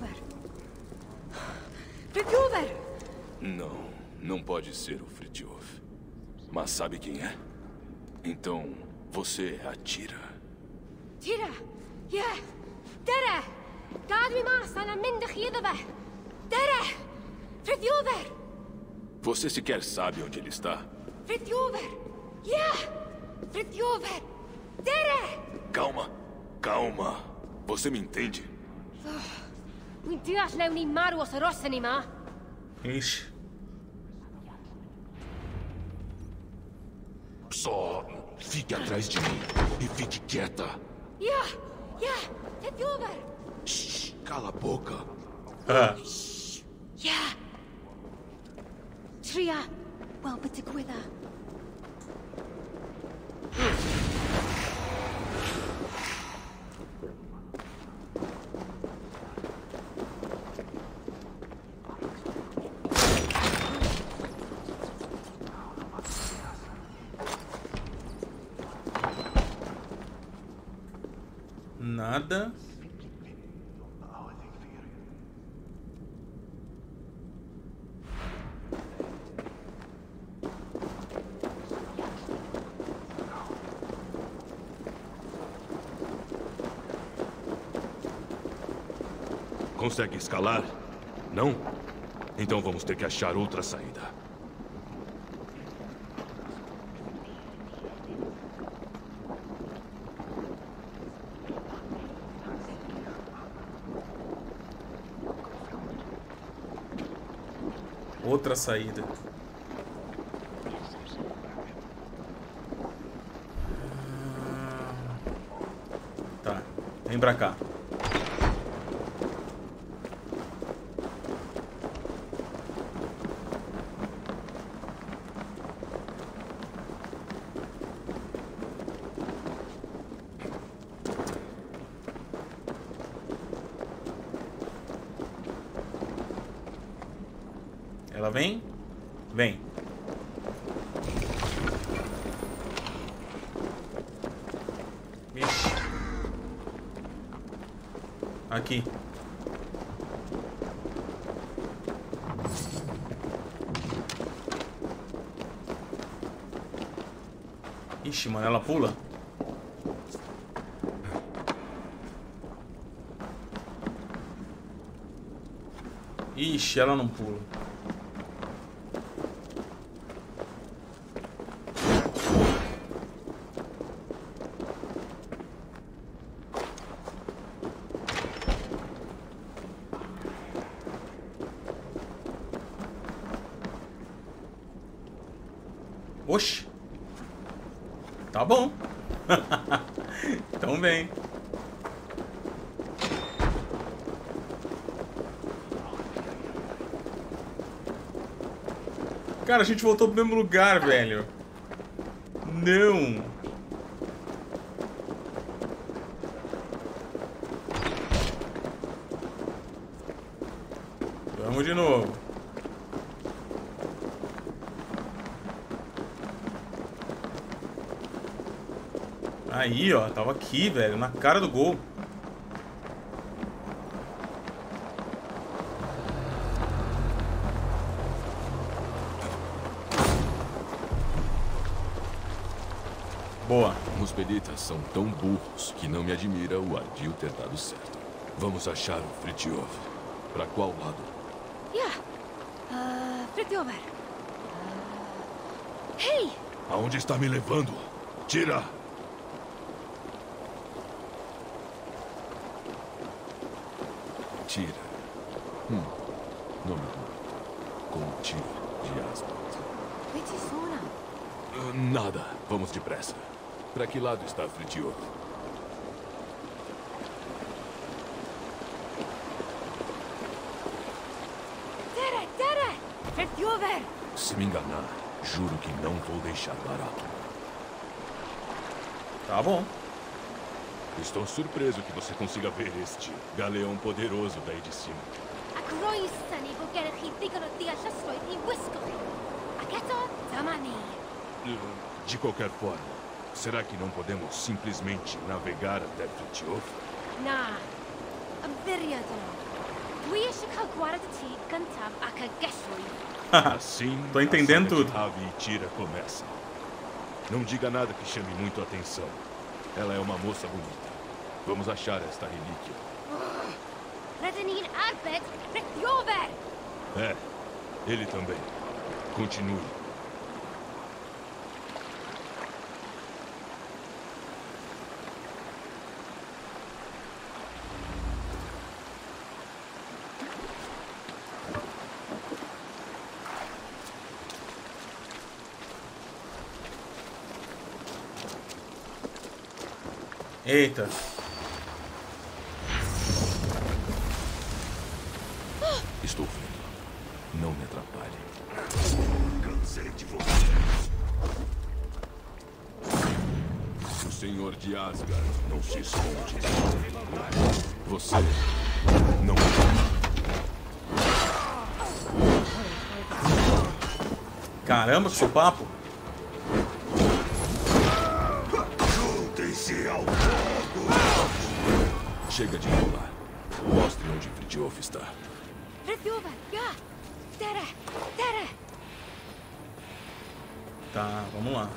Fritjof! Não pode ser o Fritjof. Mas sabe quem é? Então, você é a Tira. Tira! Ja! Dere! Gadwi mas ana mindig yidaba! Dere! Fritjof! Você sequer sabe onde ele está? Fritjof! Ja! Fritjof! Dere! Calma. Você me entende? Wintias leu ni maru os rossenima! Ixi. Só fique atrás de mim e fique quieta. Ja! Yeah, Tethiover. Shh, cala a boca. Yeah. Tria, well, but together. Nada. Consegue escalar? Não? Então vamos ter que achar outra saída. Outra saída. Tá, vem pra cá. Ela vem? Vem. Ixi. Aqui. Ixi, mano, ela pula? Ixi, ela não pula. Oxi. Tá bom. Então vem. Cara, a gente voltou pro mesmo lugar, velho. Não. Vamos de novo. Aí, ó, tava aqui, velho, na cara do gol. Boa. Os Pelitas são tão burros que não me admira o Ardil ter dado certo. Vamos achar o Frithjof. Pra qual lado? Yeah. Frithjof. Hey! Aonde está me levando? Tira! Tira. Nome do... Com o tiro de Asphalt. Nada. Vamos depressa. Pra que lado está Frithjof? Tere! Frithjof! Se me enganar, juro que não vou deixar barato. Tá bom. Estou surpreso que você consiga ver este galeão poderoso daí de cima. De qualquer forma, será que não podemos simplesmente navegar até Frithjof? Nah. Assim, tô entendendo tudo. Ravi e Tira começa. Não diga nada que chame muito a atenção. Ela é uma moça bonita. Vamos achar esta relíquia. É, ele também. Continue. Eita. Estou vendo. Não me atrapalhe. Cansei de você. O Senhor de Asgard não se esconde. Você não. Caramba, que sopapo. Juntem-se ao fogo. Chega de enrolar. Mostre onde Frithjof está. Frithjof, já! Terra! Terra! Tá, vamos lá.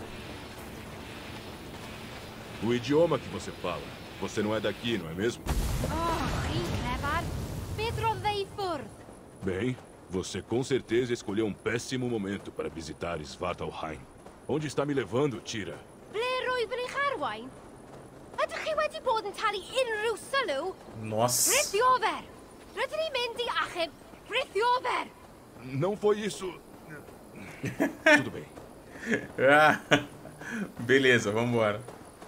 O idioma que você fala. Você não é daqui, não é mesmo? Oh, incrível! Pedro Veiford! Bem, você com certeza escolheu um péssimo momento para visitar Svartalfheim. Onde está me levando, Tira? Ble rwy fy'n eich arwain? Ydych chi wedi bod yn talu unrhyw sylw? Nossa. Frithjof! Rydyn ni'n mynd i achub Frithjof! Não foi isso. Tudo bem. Ah, beleza, vambora.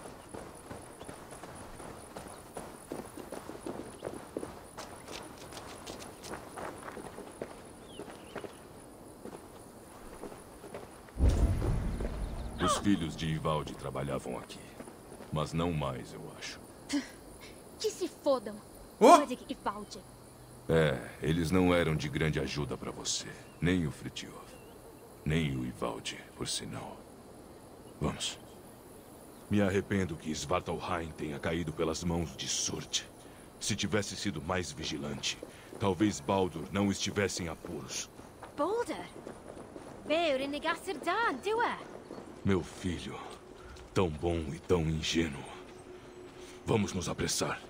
Os filhos de Ivaldi trabalhavam aqui. Mas não mais, eu acho. Que se fodam! Oh! Eles não eram de grande ajuda para você. Nem o Frithjof. Nem o Ivaldi, por sinal. Vamos. Me arrependo que Svartalfheim tenha caído pelas mãos de Surt. Se tivesse sido mais vigilante, talvez Baldur não estivesse em apuros. Baldur? Be yw'r unig asur da, dyw e? Meu filho, tão bom e tão ingênuo. Vamos nos apressar.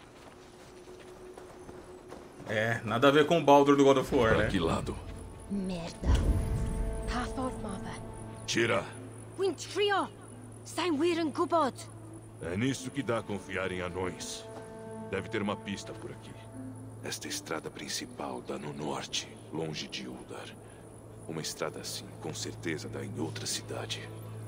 É, nada a ver com o Baldur do God of War, né? Pra que lado? Merda. Pa ffordd ma fe? Tira! Wy'n trio! Sa'n wir yn gwybod! É nisso que dá confiar em anões. Deve ter uma pista por aqui. Esta estrada principal dá no norte, longe de Uldar. Uma estrada assim, com certeza, dá em outra cidade.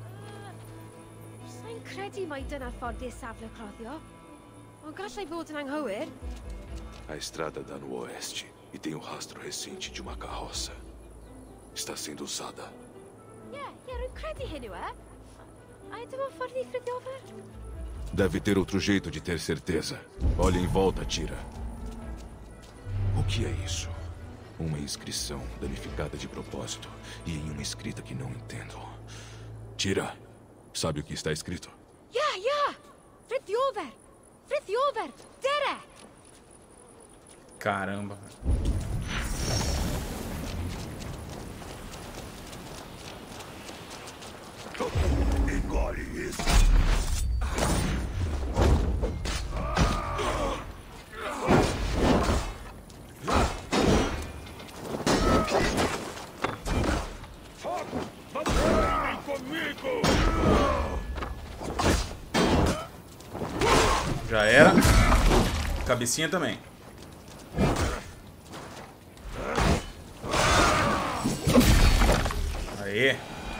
Sa'n credu mai dyna'r ffordd i'r safle croddio. Ond gallai fod yn anghywir. A estrada dá no oeste e tem o rastro recente de uma carroça. Está sendo usada. Rwy'n credu hyn yw e. A dyma ffordd i Frithjof? Deve ter outro jeito de ter certeza. Olhe em volta, Tira. O que é isso? Uma inscrição danificada de propósito e em uma escrita que não entendo. Tira, sabe o que está escrito? Ja! Frithjof! Frithjof! Dere! Caramba. Engole isso. Vem comigo. Já era. Cabecinha também. Aê.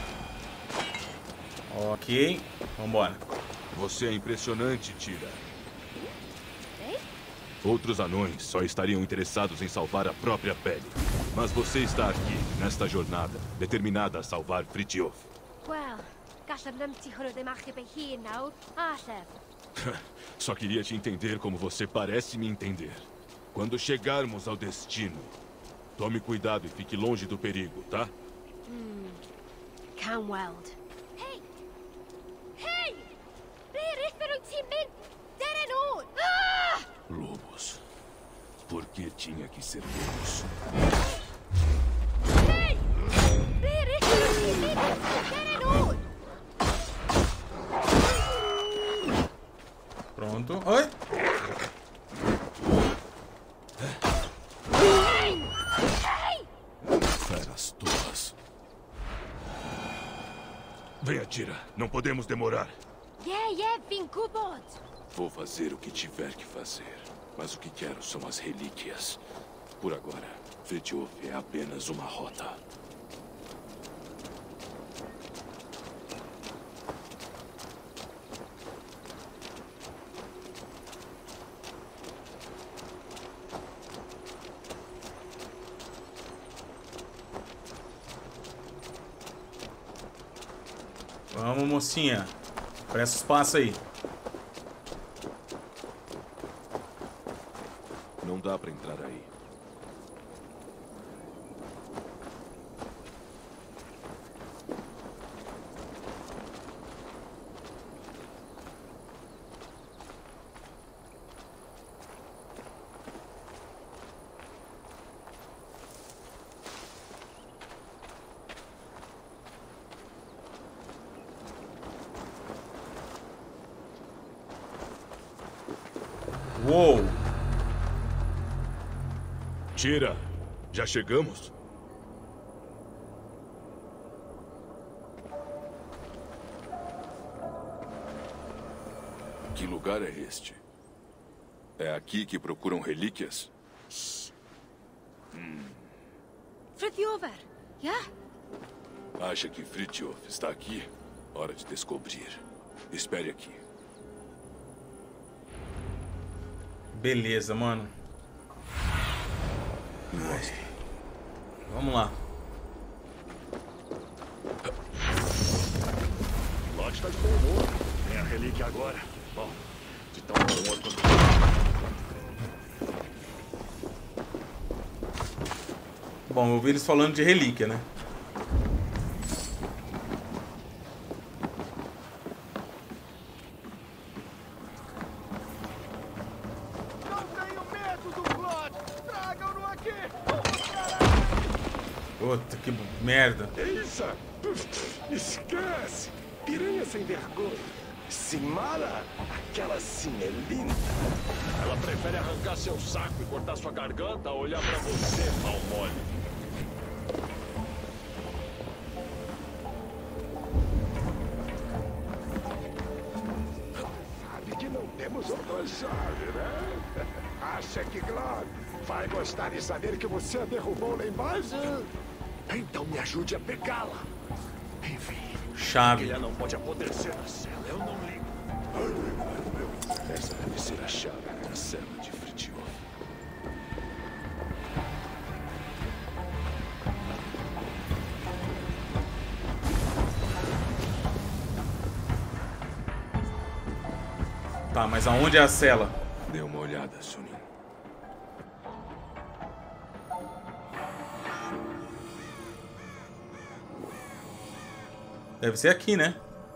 Ok. Vambora. Você é impressionante, Tira. Outros anões só estariam interessados em salvar a própria pele. Mas você está aqui, nesta jornada, determinada a salvar Frithjof. Wel, gallaf nymti hwnnw ddim achub ei hun nawr, allaf. Só queria te entender como você parece me entender. Quando chegarmos ao destino, tome cuidado e fique longe do perigo, tá? Can weld. Hei! Hei! Ble ydych ti'n mynd? Dere nhw! Ah! Lobos. Por que tinha que ser lobos? Hei! Ble ydych ti'n mynd? Dere nhw! Pronto. Oi! Feras tolas. Venha, Tira. Não podemos demorar. Fi'n gwybod. Vou fazer o que tiver que fazer. Mas o que quero são as relíquias. Por agora, Frithjof é apenas uma rota. Vamos, mocinha. Presta os passos aí. Não dá pra entrar aí. Uou! Tira! Já chegamos? Que lugar é este? É aqui que procuram relíquias? Frithjof, ja? Acha que Frithjof está aqui? Hora de descobrir. Espere aqui. Beleza, mano. Vamos lá. Lodge tá de bom humor. Tem a relíquia agora. Bom, de tão bom humor quanto... Bom, eu ouvi eles falando de relíquia, né? Puta, que merda. Isso! Esquece! Piranha sem vergonha. Simara, aquela sim é linda. Ela prefere arrancar seu saco e cortar sua garganta a olhar pra você, mal mole. Sabe que não temos outra chave, né? Acha que, claro, vai gostar de saber que você a derrubou lá embaixo? Então me ajude a pegá-la. Enfim. Chave. Ele não pode apodrecer na cela, eu não ligo. Essa deve ser a chave da cela de Frithjof. Tá, mas aonde é a cela? Dê uma olhada, Sunin. Deve ser aqui, né?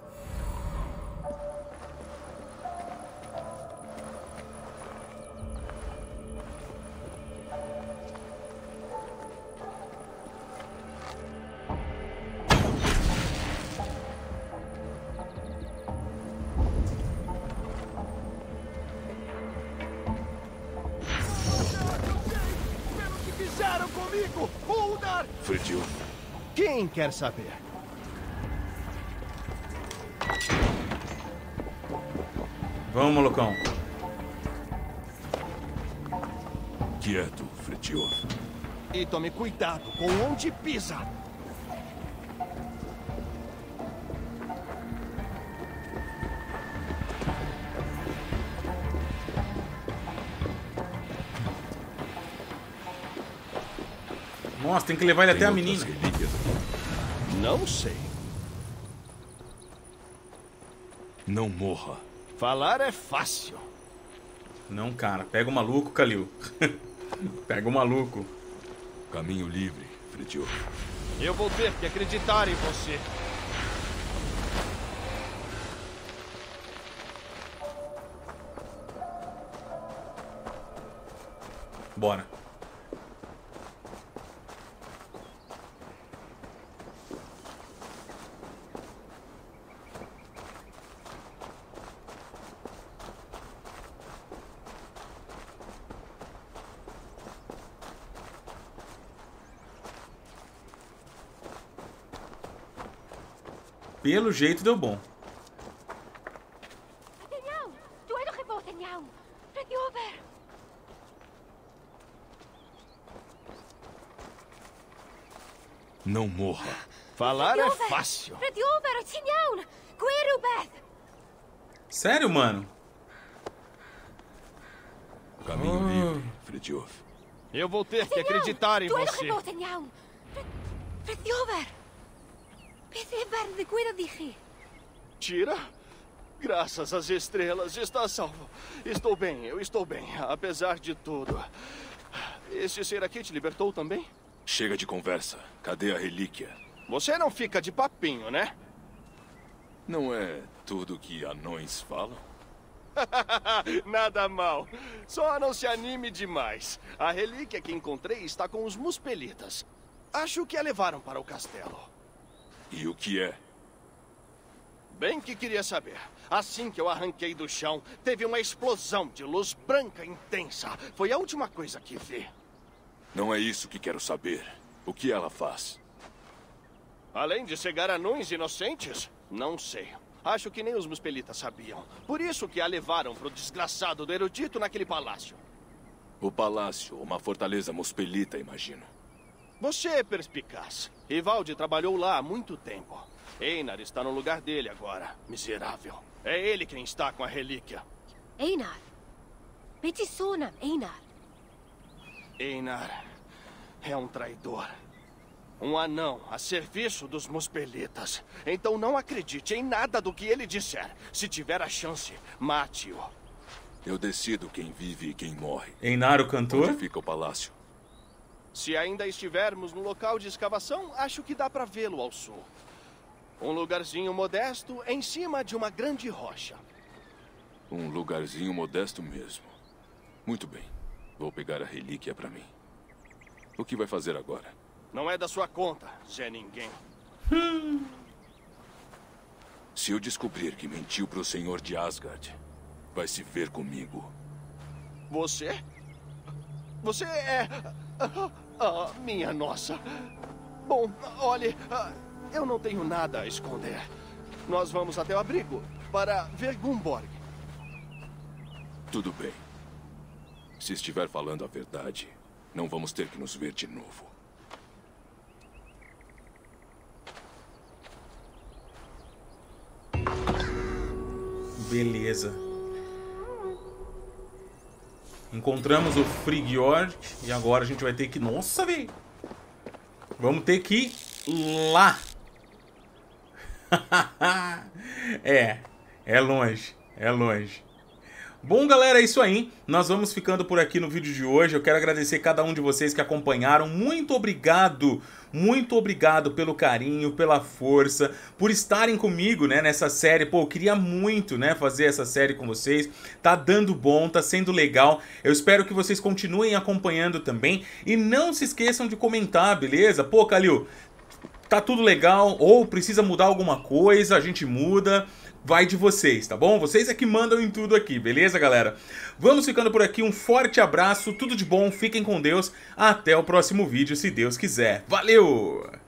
Frithjof. Quem quer saber? Vamos, malucão. Quieto, Frithjof. E tome cuidado com onde pisa. Nossa, tem que levar ele até a menina. Não sei. Não morra. Falar é fácil. Não, cara. Pega o maluco, Khalil. Pega o maluco. Caminho livre, Frithjof. Eu vou ter que acreditar em você. Bora. Pelo jeito deu bom. Não morra. Falar é fácil. Sério, mano? Caminho livre, Frithjof. Eu vou ter que acreditar em você. mentira? Graças às estrelas, está salvo. Estou bem, eu estou bem, apesar de tudo. Esse ser aqui te libertou também? Chega de conversa. Cadê a relíquia? Você não fica de papinho, né? Não é tudo que anões falam? Nada mal. Só não se anime demais. A relíquia que encontrei está com os Muspelitas. Acho que a levaram para o castelo. E o que é? Bem que queria saber. Assim que eu arranquei do chão, teve uma explosão de luz branca intensa. Foi a última coisa que vi. Não é isso que quero saber. O que ela faz? Além de cegar anões inocentes? Não sei. Acho que nem os Muspelitas sabiam. Por isso que a levaram pro desgraçado do erudito naquele palácio. O palácio, uma fortaleza Muspelita, imagino. Você é perspicaz. Ivaldi trabalhou lá há muito tempo. Einar está no lugar dele agora, miserável. É ele quem está com a relíquia. Einar. Petissona, Einar. Einar é um traidor. Um anão a serviço dos Muspelitas. Então não acredite em nada do que ele disser. Se tiver a chance, mate-o. Eu decido quem vive e quem morre. Einar, o cantor? Onde fica o palácio? Se ainda estivermos no local de escavação, acho que dá para vê-lo ao sul. Um lugarzinho modesto em cima de uma grande rocha. Um lugarzinho modesto mesmo. Muito bem. Vou pegar a relíquia para mim. O que vai fazer agora? Não é da sua conta, Zé Ninguém. Se eu descobrir que mentiu pro senhor de Asgard, vai se ver comigo. Você? Você é... minha nossa. Bom, olhe, eu não tenho nada a esconder. Nós vamos até o abrigo para ver Gunborg. Tudo bem. Se estiver falando a verdade, não vamos ter que nos ver de novo. Beleza. Encontramos o Frigjord e agora a gente vai ter que... Nossa, velho! Vamos ter que ir lá. É longe, é longe. Bom, galera, é isso aí. Nós vamos ficando por aqui no vídeo de hoje. Eu quero agradecer cada um de vocês que acompanharam. Muito obrigado pelo carinho, pela força, por estarem comigo, né, nessa série. Pô, eu queria muito, né, fazer essa série com vocês. Tá dando bom, tá sendo legal. Eu espero que vocês continuem acompanhando também. E não se esqueçam de comentar, beleza? Pô, Kalil, tá tudo legal, ou precisa mudar alguma coisa, a gente muda. Vai de vocês, tá bom? Vocês é que mandam em tudo aqui, beleza, galera? Vamos ficando por aqui, um forte abraço, tudo de bom, fiquem com Deus, até o próximo vídeo, se Deus quiser. Valeu!